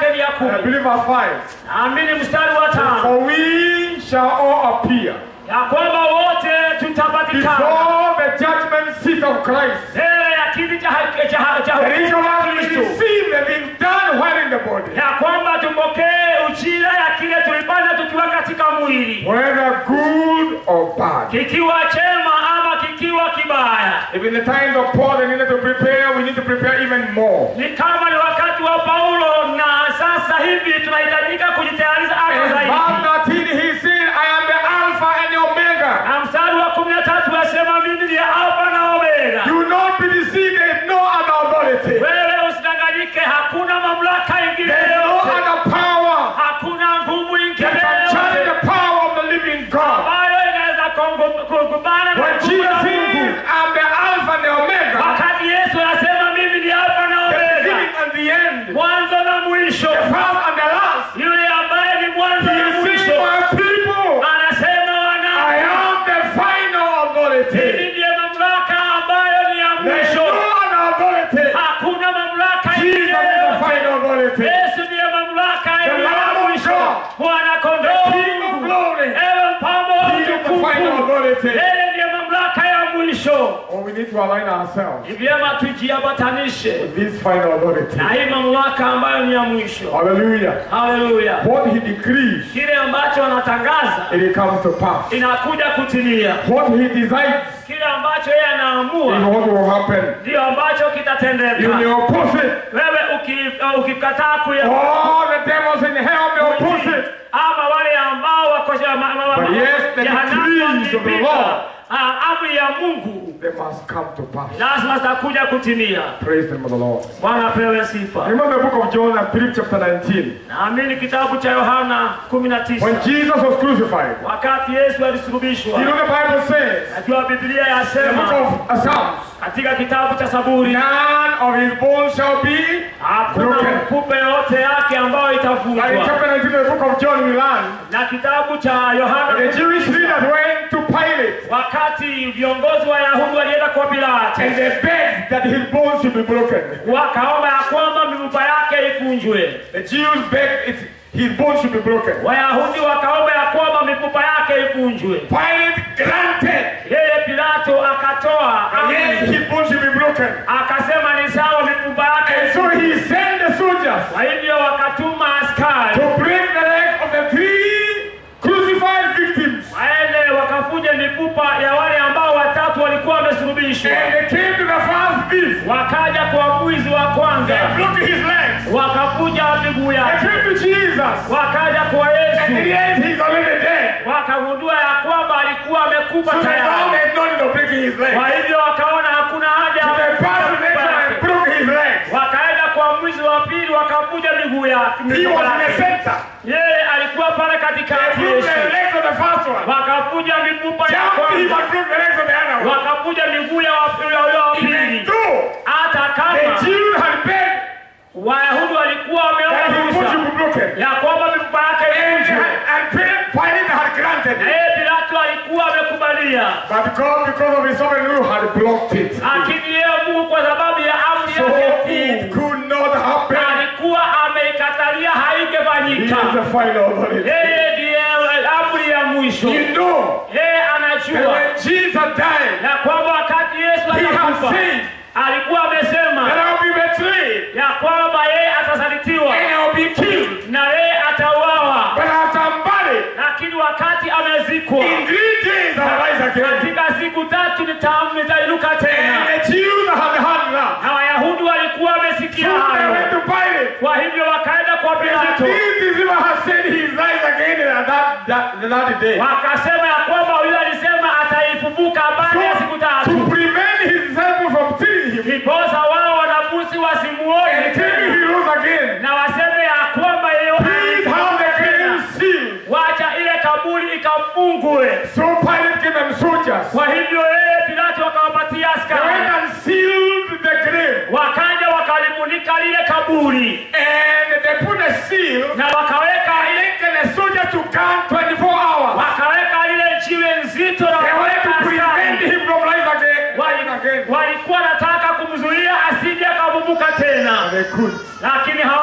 A: I believe verse 5.
B: Naamini mstari wa 5.
A: For we shall all appear
B: Ya kwamba wote tutapatikana
A: before the judgment seat of Christ.
B: mbele ya kiti cha
A: That each of us will receive the things done while in the body.
B: ya kwamba tumpokee ujira ya kile tulipanda tukiwa katika mwili,
A: Whether good or bad.
B: kikiwa chema ama kikiwa kibaya.
A: If in the times of Paul they needed to prepare, we need to prepare even more.
B: Ni kama ni wakati wa Paulo, na sasa hivi tunahitajika kujitayarisha hata
A: In
B: zaidi.
A: verse 13 he said, I am the Alpha and the Omega.
B: Na mstari wa 13 wasema mimi ni Alfa na Omega.
A: Do not be deceived, there is no other authority.
B: Wewe usidanganyike, hakuna mamlaka ingine
A: There is no
B: yoyote.
A: other power
B: Hakuna nguvu ingine
A: that can challenge
B: yoyote
A: the power of the living God.
B: ambayo inaweza kugombana na
A: When
B: nguvu
A: Jesus
B: za
A: says,
B: Mungu.
A: I'm the Alpha and the Omega,
B: Wakati Yesu anasema mimi ni Alfa na
A: the
B: Omega,
A: beginning and the end, the
B: mwanzo na mwisho,
A: first and the last,
B: yule ambaye ni mwanzo
A: he
B: na
A: is saying,
B: mwisho,
A: my people,
B: anasema
A: I
B: wanangu,
A: am the final authority.
B: hili ndiye mamlaka ambayo ni ya
A: There is
B: mwisho.
A: no other authority.
B: Hakuna mamlaka
A: Jesus
B: ingine
A: is the
B: yoyote.
A: final authority.
B: Yesu ndiye mamlaka ya
A: Lamb of
B: mwisho.
A: God,
B: Bwana
A: the
B: kondoo
A: King of
B: Mungu,
A: glory,
B: ewe mpambo wa
A: he is the
B: utukufu,
A: final authority.
B: yeye ndiye mamlaka ya mwisho.
A: Oh, we need to align ourselves
B: Ni vyema tujiambatanishe
A: with this final authority.
B: na hii mamlaka ambayo ni ya mwisho.
A: Hallelujah.
B: Haleluya!
A: What he decrees,
B: Kile ambacho anatangaza
A: it comes to pass.
B: inakuja kutimia.
A: What he decides
B: Kile ambacho yeye
A: is
B: anaamua
A: what will happen.
B: ndio ambacho
A: You may
B: kitatendeka.
A: oppose it.
B: Wewe ukikataa kuya
A: All the devils in hell may oppose it.
B: ama wale ambao wako
A: But yes, the decrees of the Lord,
B: amri ya Mungu
A: they must come to pass.
B: lazima zitakuja kutimia.
A: Praise the name of the Lord.
B: Bwana apewe sifa.
A: Remember the book of John, I believe chapter 19.
B: Naamini kitabu cha Yohana
A: When
B: 19,
A: Jesus was crucified,
B: wakati Yesu alisulubishwa.
A: you know the Bible says,
B: Najua Biblia
A: in the book
B: yasema
A: of Psalms,
B: katika kitabu cha Zaburi,
A: none of his bones shall be
B: hakuna
A: broken.
B: mfupa yote yake ambayo
A: Like in
B: itavunjwa.
A: chapter 19 of the book of John, we learn
B: Na kitabu cha
A: that
B: Yohana,
A: the Jewish leaders went to Pilate
B: wakati viongozi wa Yahudi walienda kwa Pilato,
A: and they begged that his bones should be broken.
B: wakaomba ya kwamba mifupa yake ivunjwe.
A: The Jews begged his bones should be broken.
B: Wayahudi wakaomba ya kwamba mifupa yake ivunjwe.
A: Pilate granted,
B: Yeye Pilato akatoa
A: yes,
B: amri,
A: his bones should be broken.
B: akasema ni sawa, mifupa yake
A: And so he sent the soldiers
B: Kwa hivyo wakatuma askari
A: to break the legs of the three crucified victims.
B: waende wakavunje mifupa ya wale ambao watatu walikuwa wamesulubishwa.
A: And they came to the first thief.
B: Wakaja kwa mwizi wa kwanza,
A: They broke his legs.
B: wakavunja miguu
A: They
B: yake.
A: came to Jesus.
B: Wakaja kwa
A: And in the
B: Yesu,
A: end, he's already dead.
B: wakagundua ya kwamba alikuwa amekufa
A: So they found
B: tayari.
A: there's no need of breaking his legs.
B: Kwa hivyo wakaona hakuna haja ya
A: So they
B: kuvunja
A: passed the next
B: mifupa
A: one and
B: yake.
A: broke his legs.
B: Wakaenda kwa mwizi wa pili wakavunja miguu yake.
A: He was in the center.
B: Yeye alikuwa pale
A: They
B: katikati.
A: broke the
B: Yesu
A: legs of the first one.
B: wakavunja mifupa ya
A: Jumped him
B: kwanza,
A: and broke the legs of the other one.
B: wakavunja miguu ya wa
A: Even
B: pili.
A: though
B: Hata
A: the
B: kama
A: Jews had begged
B: Wayahudi walikuwa wameomba
A: that his bones
B: ruhusa
A: should be broken,
B: ya kwamba mifupa yake ivunjwe,
A: and Pilate had granted
B: na
A: it.
B: yeye Pilato alikuwa amekubalia,
A: But God, because of his sovereign rule, had blocked it.
B: lakini yeye Mungu kwa sababu ya amri
A: So
B: yake
A: it could not happen.
B: alikuwa ameikatalia,
A: He
B: haingefanyika.
A: is the final authority.
B: Yeye ndiye amri ya mwisho.
A: You know
B: Yeye
A: that
B: anajua
A: when Jesus died,
B: ya kwamba wakati Yesu
A: he had
B: alikufa
A: said
B: alikuwa
A: that
B: amesema
A: I will be betrayed
B: ya kwamba yeye atasalitiwa
A: and I will be killed.
B: na yeye atauawa,
A: But after I'm buried,
B: lakini wakati amezikwa,
A: in 3 days I'll rise again.
B: katika siku 3 nitainuka
A: And
B: tena.
A: the Jews had heard that.
B: Na Wayahudi walikuwa wamesikia
A: So they went
B: hayo,
A: to Pilate.
B: kwa hivyo wakaenda kwa
A: And
B: Pilato
A: this is has said he rise again in that day.
B: wakasema ya kwamba huyo alisema ataifufuka baada ya siku
A: So,
B: 3,
A: to prevent his disciples from killing him,
B: ndiposa wao wanafunzi wasimuone
A: and telling
B: tena
A: he rose again,
B: na waseme ya kwamba yeye
A: please have the grave sealed.
B: wacha ile kaburi ikafungwe.
A: So Pilate gave them soldiers.
B: Kwa hivyo yeye Pilato akawapatia
A: They went
B: askari,
A: and sealed the grave.
B: wakaja wakalimunika lile kaburi
A: And they put a seal.
B: na wakaweka
A: And the soldier to count 24 hours.
B: wakaweka lile jiwe nzito na
A: They wanted
B: wakaweka
A: to prevent
B: askari.
A: him from rise again.
B: Walikuwa nataka kumzuia asije akafufuka tena,
A: They could.
B: lakini hawangeweza.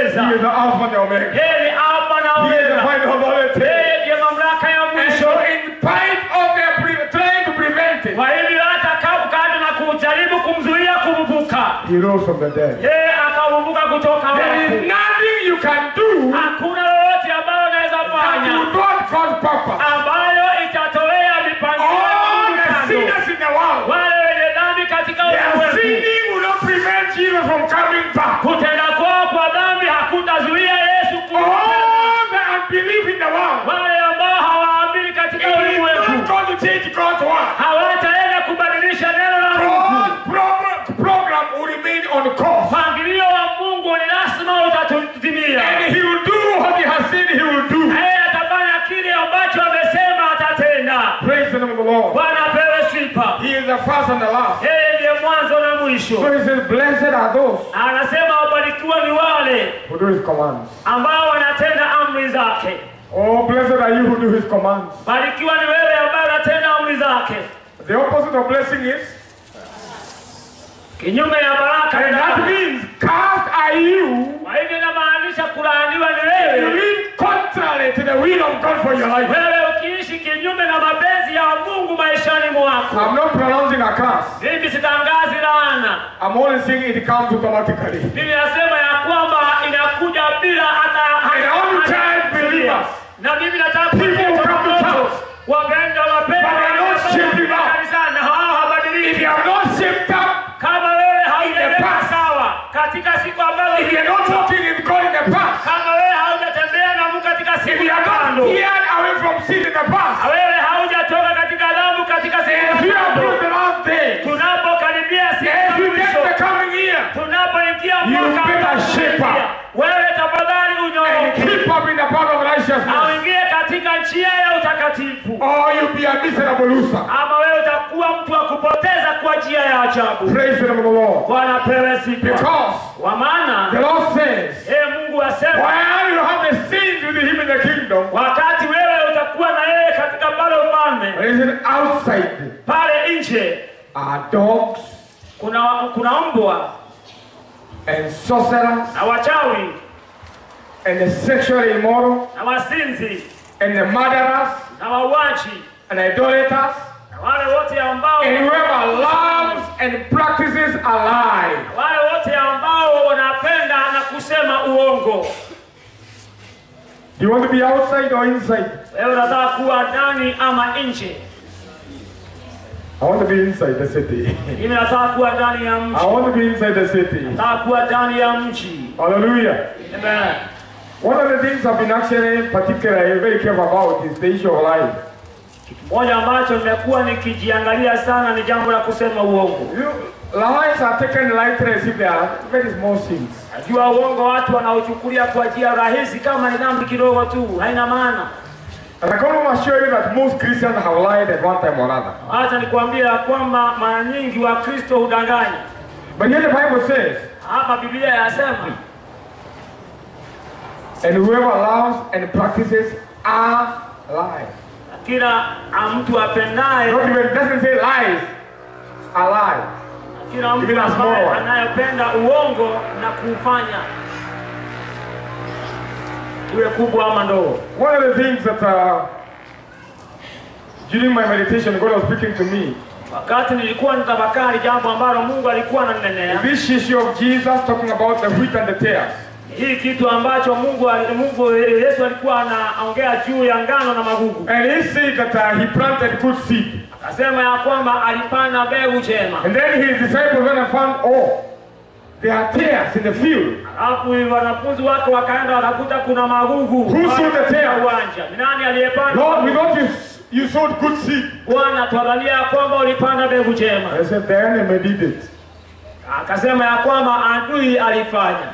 B: uweza.
A: He is the Alpha and the Omega.
B: Yeye ni Alfa na
A: He is the
B: Omega.
A: final authority.
B: Yeye ndiye mamlaka ya
A: And
B: mwisho.
A: so in spite of their trying to prevent it,
B: Kwa hivyo hata kando na kujaribu kumzuia kuvuka,
A: he rose from the dead.
B: yeye akavuka kutoka
A: There is
B: wafu.
A: nothing you can do
B: Hakuna lolote ambalo unaweza
A: that
B: fanya
A: will not cause purpose.
B: ambayo itatolea mipangilio ya
A: All
B: Mungu
A: the
B: kando.
A: sinners in the world,
B: Wale wenye dhambi katika
A: their
B: ulimwengu,
A: sinning will not prevent Jesus from coming back.
B: kutenda kwao kwa dhambi hakutazuia Yesu kurudi.
A: All the unbelief in the world,
B: Wale ambao hawaamini katika
A: it is
B: ulimwengu
A: not going to change God's word.
B: hawataenda kubadilisha neno la Mungu.
A: God's program will remain on course.
B: Mpangilio wa Mungu ni lazima utatimia.
A: And he will do what he has said he will do.
B: Yeye atafanya kile ambacho amesema atatenda.
A: Praise the name of the Lord.
B: Bwana apewe sifa.
A: He is the first and the last.
B: Yeye ndiye mwanzo na mwisho.
A: So he says, blessed are those
B: Anasema wabarikiwa ni wale
A: who do his commands.
B: ambao wanatenda amri zake.
A: Oh, blessed are you who do his commands.
B: Barikiwa ni wewe ambaye unatenda amri zake.
A: The opposite of blessing is,
B: Kinyume ya baraka
A: and
B: ni
A: that
B: laana.
A: means, cast are you.
B: Kwa hivyo inamaanisha kulaaniwa ni
A: You
B: wewe.
A: live contrary to the will of God for your life.
B: Wewe ukiishi kinyume na mapenzi ya Mungu maishani mwako.
A: I'm not pronouncing a curse.
B: Mimi sitangazi laana.
A: I'm only saying it comes automatically.
B: Mimi nasema ya kwamba inakuja bila hata
A: And all the child believers,
B: na mimi nataka
A: people who come to church,
B: wapenda
A: but they are not shaped up.
B: kanisani hao
A: If
B: habadiliki.
A: you are not shaped up,
B: Kama wewe
A: In the
B: haujaenda
A: past.
B: sawa katika siku ambazo,
A: if you are not walking in God in the past,
B: kama wewe haujatembea na Mungu katika
A: if
B: siku
A: you
B: ya
A: are not
B: kando,
A: veered away from sin in the past,
B: wewe haujatoka katika dhambi katika siku
A: as we
B: ya
A: approach
B: kando,
A: the last day,
B: tunapokaribia siku
A: as
B: ya
A: we get
B: mwisho,
A: the coming year,
B: tunapoingia
A: You
B: mwaka
A: better shape up.
B: wewe tafadhali
A: and
B: unyooke
A: keep up in the path of righteousness,
B: auingie katika njia ya utakatifu,
A: or you'll be a miserable loser.
B: ama wewe utakuwa mtu wa kupoteza kwa njia ya ajabu.
A: Praise the name of the Lord.
B: Bwana pewe sifa.
A: Because
B: Kwa maana
A: the Lord says,
B: Mungu asema
A: while you have the saints with him in the kingdom,
B: wakati wewe utakuwa na yeye katika pale ufalme,
A: there is an outside
B: pale nje
A: are dogs
B: kuna mbwa
A: and sorcerers
B: na wachawi
A: and the sexually immoral
B: na wasinzi
A: and the murderers
B: na wauaji
A: and idolaters
B: na wale wote ambao
A: and whoever loves and practices a lie.
B: wale wote ambao wanapenda na kusema uongo.
A: Do you want to be outside or inside?
B: Wewe unataka kuwa ndani ama nje?
A: I want to be inside the city.
B: Mimi nataka kuwa ndani ya mji.
A: I want to be inside the city.
B: Nataka kuwa ndani ya mji.
A: Hallelujah.
B: Amen.
A: One of the things I've been actually particularly very careful about is the issue of lying.
B: Moja ambacho nimekuwa nikijiangalia sana ni jambo la kusema uongo.
A: Lies are taken lightly as if they are very small sins.
B: Najua uongo watu wanaochukulia kwa njia rahisi kama ni dhambi kidogo tu, haina maana.
A: And I can assure you that most Christians have lied at one time or another.
B: Acha nikwambie kwamba mara nyingi Wakristo hudanganya.
A: But here the Bible says,
B: Hapa Biblia yasema,
A: and whoever loves and practices a lie.
B: kila mtu apendaye,
A: Not even, it doesn't say lies, a lie.
B: kila
A: Even
B: mtu
A: a small
B: ambaye
A: one.
B: anayependa uongo na kufanya iwe kubwa ama ndogo.
A: One of the things that during my meditation God was speaking to me,
B: Wakati nilikuwa nitafakari jambo ambalo Mungu alikuwa ananenea,
A: this issue of Jesus talking about the wheat and the tares.
B: hii kitu ambacho Yesu alikuwa anaongea juu ya ngano na magugu.
A: And he said that he planted good seed.
B: Akasema ya kwamba alipanda mbegu njema.
A: And then his disciples went and found, oh, there are tares in the field.
B: Alafu wanafunzi wake wakaenda wakakuta kuna magugu.
A: Who sowed the tares?
B: Uwanja. Ni nani aliyepanda?
A: Lord, we thought you sowed good seed.
B: Bwana, tuangalia kwamba ulipanda mbegu njema.
A: I said, the enemy did it.
B: Akasema ya kwamba adui alifanya.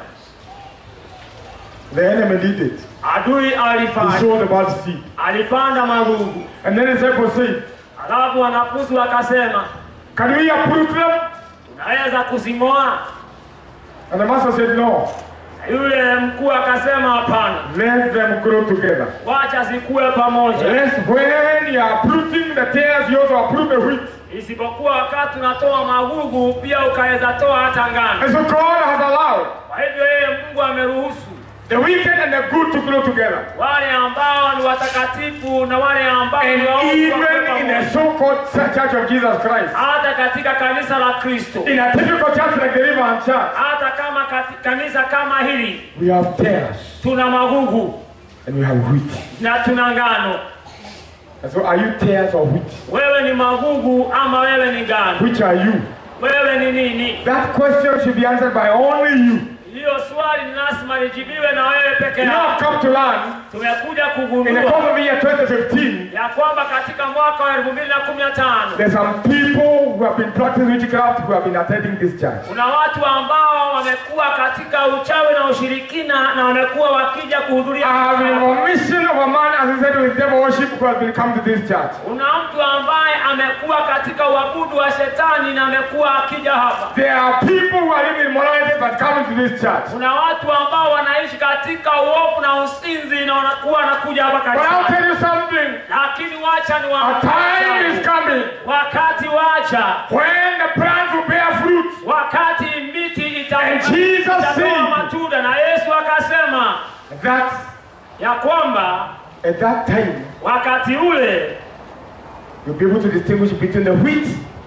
A: The enemy did it.
B: Adui
A: He
B: alifanya.
A: sowed the bad seed.
B: Alipanda magugu.
A: And then the disciples said,
B: Alafu wanafunzi wakasema,
A: can we uproot them?
B: tunaweza kuzing'oa?
A: And the master said, no.
B: Yule mkuu akasema hapana.
A: Let them grow together.
B: Wacha zikue pamoja.
A: Lest when you are uprooting the tares, you also uproot the wheat.
B: Isipokuwa wakati unatoa magugu pia ukaweza toa hata ngano.
A: And so God has allowed
B: Kwa hivyo yeye Mungu ameruhusu
A: The wicked and the good to grow together.
B: Wale ambao ni watakatifu na wale ambao ni waovu.
A: Even in the so-called Church of Jesus Christ.
B: Hata katika kanisa la Kristo.
A: In a typical church like the River Church.
B: Hata kama kanisa kama hili.
A: We have tares.
B: Tuna magugu.
A: And we have wheat.
B: Na tuna ngano.
A: And so are you tares or wheat?
B: Wewe ni magugu ama wewe ni ngano?
A: Which are you?
B: Wewe ni nini?
A: That question should be answered by only you.
B: Hiyo swali ni lazima lijibiwe na wewe peke yako.
A: You have come to learn.
B: Tumekuja kugundua.
A: In the course of the year 2015.
B: Ya kwamba katika mwaka wa 2015.
A: There's some people who have been practicing witchcraft who have been attending this church.
B: Kuna watu ambao wamekuwa katika uchawi na ushirikina na wamekuwa wakija kuhudhuria.
A: I have been on mission of a man associated with devil worship who has been come to this church.
B: Kuna mtu ambaye amekuwa katika uabudu wa shetani na amekuwa akija hapa.
A: There are people who are living in morality but coming to this church.
B: Kuna watu ambao wanaishi katika uovu na usinzi na wanakuwa wanakuja hapa
A: But I'll tell you something.
B: Lakini wacha ni
A: a time is coming.
B: Wakati wacha.
A: When the plants will bear fruit.
B: Wakati miti
A: itatoa
B: matunda na Yesu akasema
A: that
B: ya kwamba
A: at that time
B: wakati ule
A: you'll be able to distinguish between the wheat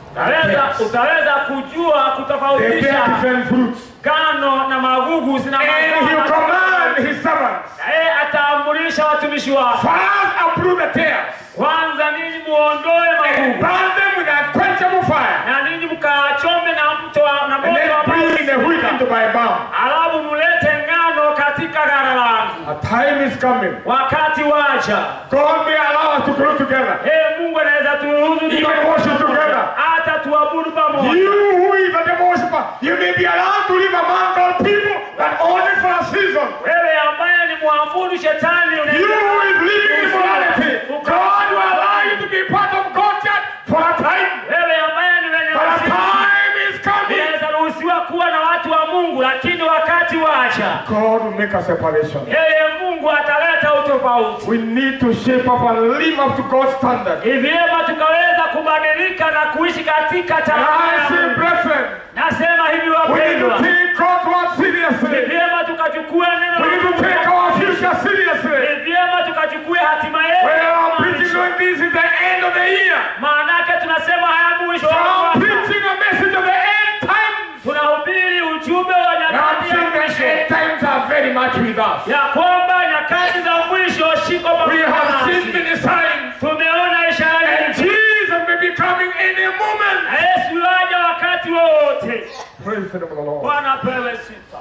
B: utaweza kujua kutofautisha
A: different fruits.
B: Ngano na magugu zina
A: and he'll command his servants.
B: Ataamurisha watumishi wake.
A: First uproot the tares.
B: Kwanza ninyi muondoe magugu.
A: And burn them with unquenchable fire.
B: Na ninyi mkachome na moto wa
A: and then bring the wheat into my barn.
B: Alafu mulete ngano katika gara langu.
A: A time is coming.
B: Wakati wacha.
A: God may allow us to grow together.
B: Mungu anaweza turuhusu
A: even worship together.
B: Hata tuabudu pamoja.
A: You who is a devil worshiper, you may be allowed to live among God's people, but only for a season.
B: Wewe ambaye ni muabudu shetani
A: you who is living in morality, God will allow you to be part of God's church for a time.
B: Wewe ambaye ni wenye
A: but a time is coming.
B: Unaweza ruhusiwa kuwa na watu wa Mungu, lakini wakati wacha.
A: God will make a separation.
B: Mungu ataleta utofauti.
A: We need to shape up and live up to God's standard.
B: Vyema tukaweza kubadilika na kuishi katika
A: tabia.
B: Nasema hivi wapendwa.
A: We need to take God's word seriously.
B: Vyema tukachukue neno.
A: We need to take our future seriously.
B: Vyema tukachukue hatima yetu.
A: Well, I'm preaching on this is the end of the year.
B: Maana yake tunasema haya mwisho wa
A: mwaka. I'm preaching a message of the end times.
B: Tunahubiri ujumbe wa nyakati za mwisho.
A: The end times are very much with us.
B: Ya kwamba nyakati za mwisho shiko pamoja.
A: We have seen many signs.
B: Tumeona ishara nyingi.
A: And Jesus may be coming any moment.
B: Yesu waja wakati wote.
A: Praise the name of the Lord.
B: Bwana pewe sifa.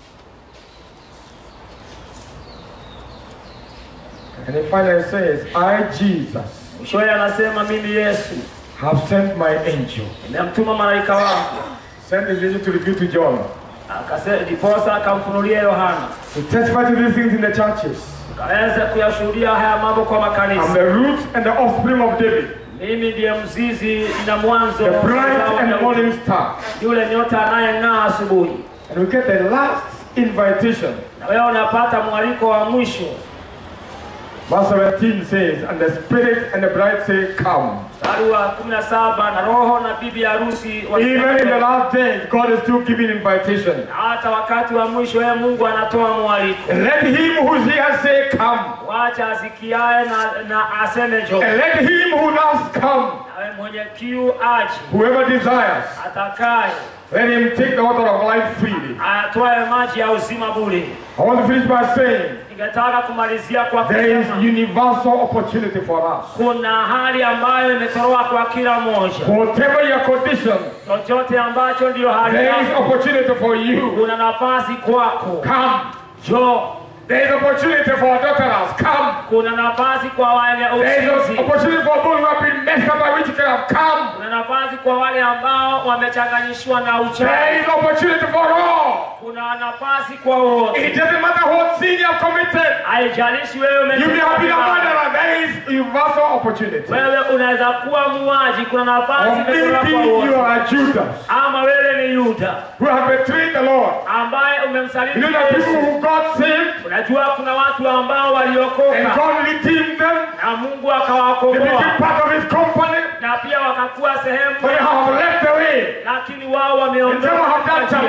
A: And he finally says, I, Jesus,
B: mwishowe anasema mimi Yesu,
A: have sent my angel.
B: Nimemtuma malaika wangu.
A: Send the angel to reveal to John.
B: Akasema ndiposa akamfunulia Yohana.
A: To testify to these things in the churches.
B: Kaweza kuyashuhudia haya mambo kwa makanisa.
A: I'm the root and the offspring of David.
B: Mimi ndiye mzizi na mwanzo.
A: The bright and morning star.
B: Yule nyota anayeng'aa asubuhi.
A: And we get the last invitation.
B: Na wewe unapata mwaliko wa mwisho.
A: Verse 17 says, and the spirit and the bride say, come.
B: na roho na bibi harusi.
A: Even in the last days, God is still giving invitation.
B: Hata wakati wa mwisho Mungu anatoa mwaliko.
A: Let him who's here say, come.
B: Wacha asikiae na aseme njoo.
A: And let him who loves come.
B: Nawe mwenye kiu aje.
A: Whoever desires.
B: Atakaye.
A: Let him take the water of life freely.
B: Atoe maji ya uzima bure.
A: I want to finish by saying,
B: ningetaka kumalizia kwa kusema,
A: there is universal opportunity for us.
B: Kuna hali ambayo imetolewa kwa kila mmoja.
A: Whatever your condition,
B: chochote ambacho ndio hali
A: there is opportunity for you.
B: Kuna nafasi kwako.
A: Come.
B: Njoo.
A: There is opportunity for adulterers. Come.
B: Kuna nafasi kwa wale
A: there is opportunity for those who have been messed up by witchcraft. Come.
B: Kuna nafasi kwa wale ambao wamechanganyishwa na uchawi.
A: There is opportunity for all.
B: Kuna nafasi kwa wote.
A: It doesn't matter what sin you have committed.
B: Haijalishi wewe
A: you may have been a murderer. There is universal opportunity.
B: Wewe unaweza kuwa muuaji. Kuna nafasi
A: kwa wote. You are Judas.
B: Ama wewe ni Yuda.
A: Who have betrayed the Lord.
B: Ambaye umemsaliti
A: Yesu. You know the people who God saved.
B: Unajua kuna watu ambao waliokoka.
A: And God redeemed them.
B: Na Mungu akawakomboa.
A: They became part of his company.
B: Na pia wakakuwa sehemu.
A: But they have left the way.
B: Lakini wao wameondoka.
A: And some have done some things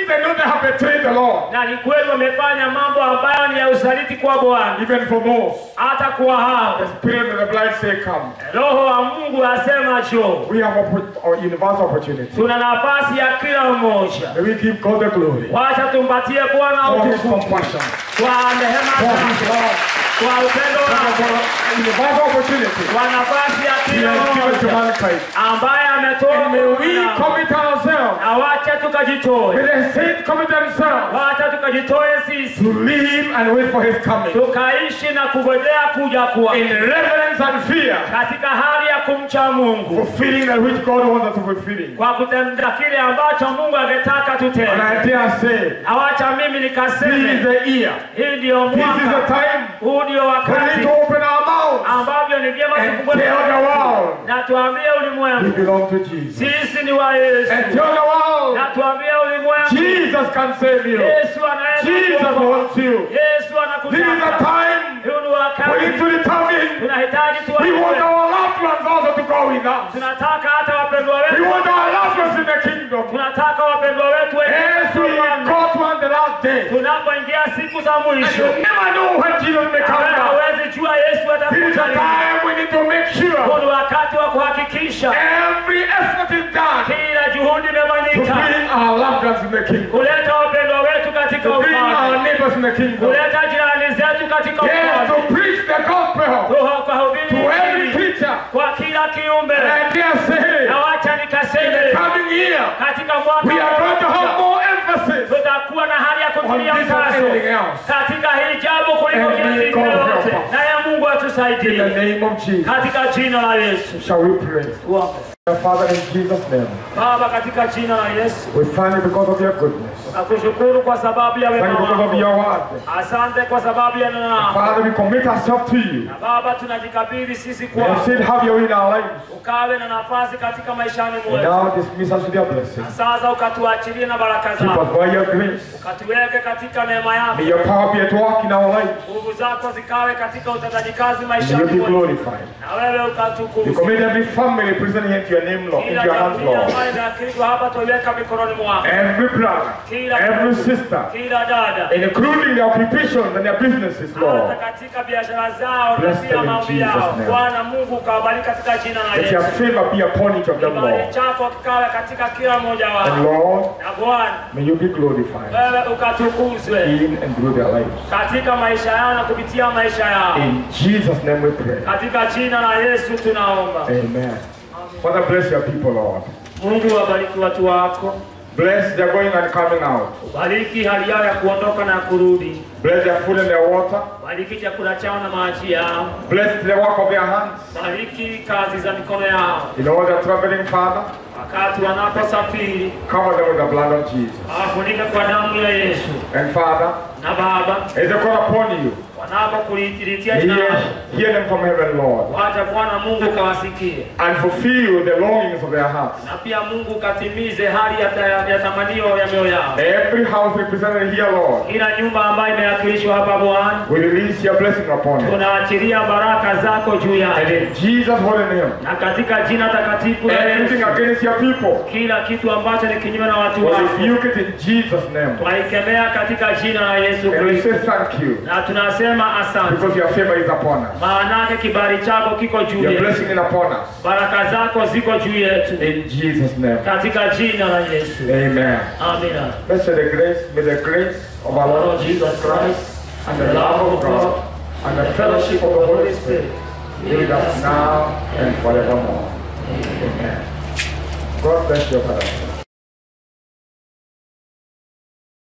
A: they know they have betrayed the Lord.
B: Na ni kweli wamefanya mambo ambayo ni ya usaliti kwa Bwana.
A: Even for most,
B: Hata kwa hao
A: the Spirit of the blind say, come.
B: Roho wa Mungu asema njoo.
A: We have a universal opportunity.
B: Tuna nafasi ya kila mmoja.
A: May we give God the glory.
B: Wacha tumpatie Bwana
A: For His
B: utukufu
A: compassion.
B: kwa neema
A: For
B: zake,
A: His love.
B: kwa upendo wake.
A: A universal opportunity.
B: Kwa nafasi ya
A: He
B: kila
A: has given to
B: mmoja
A: mankind.
B: ambaye ametoa
A: And may we
B: Bwana.
A: commit ourselves.
B: Na wacha tukajitoe.
A: May the saints commit themselves
B: Wacha tukajitoe sisi.
A: to live and wait for His coming.
B: Tukaishi na kungojea kuja kwake.
A: In reverence and fear.
B: Katika hali ya kumcha Mungu.
A: Fulfilling that which God wants us to fulfill.
B: Kwa kutenda kile ambacho Mungu angetaka
A: And
B: tutende.
A: I dare say,
B: Na wacha mimi
A: this is
B: nikaseme,
A: the year.
B: hii ndio
A: This is the
B: mwaka.
A: time
B: Huu ndio
A: we need
B: wakati
A: to open our mouths
B: ambavyo ni vyema
A: and
B: tufungue
A: tell the
B: mioyo
A: world
B: na tuambie
A: we
B: ulimwengu
A: belong to Jesus.
B: sisi ni wa Yesu,
A: And tell the world
B: na tuambie ulimwengu
A: Jesus can save you.
B: Yesu anaweza
A: Jesus
B: kuokoa.
A: wants you.
B: Yesu
A: This is the
B: anakutaka.
A: time
B: Huu ni
A: we need
B: wakati
A: to determine.
B: tunahitaji
A: We want
B: tuamue.
A: our loved ones also to go with us.
B: Tunataka hata wapendwa
A: We
B: wetu,
A: want our loved ones in the kingdom.
B: tunataka wapendwa wetu
A: As we
B: waende
A: go to on the last day.
B: tunapoingia siku za
A: And
B: mwisho.
A: you never know when Jesus may come
B: Wewe
A: back.
B: hawezi jua Yesu
A: This is
B: atakuja
A: the
B: lini.
A: time we need to make
B: Huu
A: sure
B: ni wakati wa kuhakikisha
A: every effort is done
B: kila juhudi
A: to
B: imefanyika
A: bring our loved ones in the kingdom.
B: kuleta wapendwa wetu katika
A: To bring our
B: ufalme,
A: neighbors in the kingdom.
B: kuleta jirani zetu katika
A: Yes,
B: ufalme,
A: to preach the gospel
B: kuhubiri
A: to every
B: Injili
A: creature.
B: kwa kila kiumbe.
A: And I dare say,
B: Na wacha
A: in the
B: nikaseme,
A: coming year,
B: katika mwaka
A: we are going to have
B: mpya,
A: more emphasis
B: tutakuwa na hali ya
A: on
B: kutilia
A: this and
B: mkazo
A: anything else.
B: katika hili jambo kuliko
A: And
B: kila
A: may
B: kingine
A: God help
B: yote.
A: us.
B: Naye Mungu
A: In the
B: atusaidie
A: name of Jesus.
B: katika jina la Yesu.
A: Shall we pray?
B: Tuombe.
A: Father, in Jesus' name,
B: Baba, katika jina la Yesu,
A: we thank you because of your goodness.
B: nakushukuru kwa sababu ya
A: Thank you
B: wema
A: because of
B: wako.
A: your word.
B: Asante kwa sababu ya neno lako.
A: Father, we commit ourselves to you.
B: Na Baba, tunajikabidhi sisi
A: And
B: kwako,
A: still have your will in our lives.
B: ukawe na nafasi katika maishani
A: And
B: mwetu.
A: now dismiss us with your blessing.
B: Na sasa ukatuachilie na baraka
A: Keep
B: zako,
A: us by your grace.
B: ukatuweke katika neema yako,
A: May your power be at work in our lives.
B: nguvu zako zikawe katika utendaji kazi
A: May you
B: maishani
A: be
B: mwetu,
A: glorified.
B: na wewe
A: We
B: ukatukuzwe.
A: commit every family presenting into your name, Lord, into
B: Kila
A: your hands,
B: jamii
A: Lord.
B: ambayo inaakilishwa hapa tuiweka mikononi mwako,
A: Every brother, every sister,
B: kila dada,
A: including their occupations and their businesses,
B: hata
A: Lord.
B: katika biashara zao na
A: Bless
B: pia
A: them in
B: maombi
A: Jesus'
B: yao.
A: name.
B: Bwana Mungu ukawabariki katika jina la
A: Let your
B: Yesu.
A: favor be upon each of them,
B: Kibali
A: Lord.
B: chako kikawe katika kila mmoja
A: And
B: wao,
A: Lord,
B: na Bwana
A: may you be glorified
B: wewe ukatukuzwe
A: in and through their lives.
B: katika maisha yao na kupitia maisha yao.
A: In Jesus' name we pray.
B: Katika jina la Yesu tunaomba.
A: Amen. Father, bless your people, Lord.
B: Mungu wabariki watu wako,
A: Bless their going and coming out.
B: bariki hali yao ya kuondoka na kurudi,
A: Bless their food and their water.
B: bariki chakula chao na maji yao,
A: Bless the work of their hands.
B: bariki kazi za mikono yao.
A: In all their traveling, Father,
B: Wakati wanaposafiri,
A: cover them with the blood of Jesus.
B: wafunike kwa damu ya Yesu.
A: And Father,
B: Na Baba,
A: as they call upon you,
B: wanapokulitia
A: hear,
B: jina lako,
A: hear them from heaven, Lord,
B: wacha Bwana Mungu kawasikie,
A: and fulfill the longings of their hearts.
B: na pia Mungu katimize hali ya tamanio ya mioyo yao.
A: Every house represented here, Lord,
B: Kila nyumba ambayo imewakilishwa hapa Bwana,
A: we release your blessing upon it.
B: tunaachilia baraka zako juu
A: And
B: yake,
A: in Jesus' holy name,
B: na katika jina takatifu la
A: everything
B: Yesu,
A: against your people,
B: kila kitu ambacho ni kinyume na watu
A: we
B: wako
A: rebuke it in Jesus' name.
B: twaikemea katika jina la Yesu
A: And we
B: Kristo,
A: say thank you,
B: na tunasema asante,
A: because your favor is upon us.
B: maanake kibali chako kiko juu
A: Your
B: yetu,
A: blessing is upon us.
B: baraka zako ziko juu yetu,
A: In Jesus' name.
B: katika jina la Yesu.
A: Amen.
B: Amina.
A: Let's say the grace, may the grace of our Lord Jesus Christ and the love of God and the fellowship of the Holy Spirit be with us now and forevermore. Amen. God bless you, Father.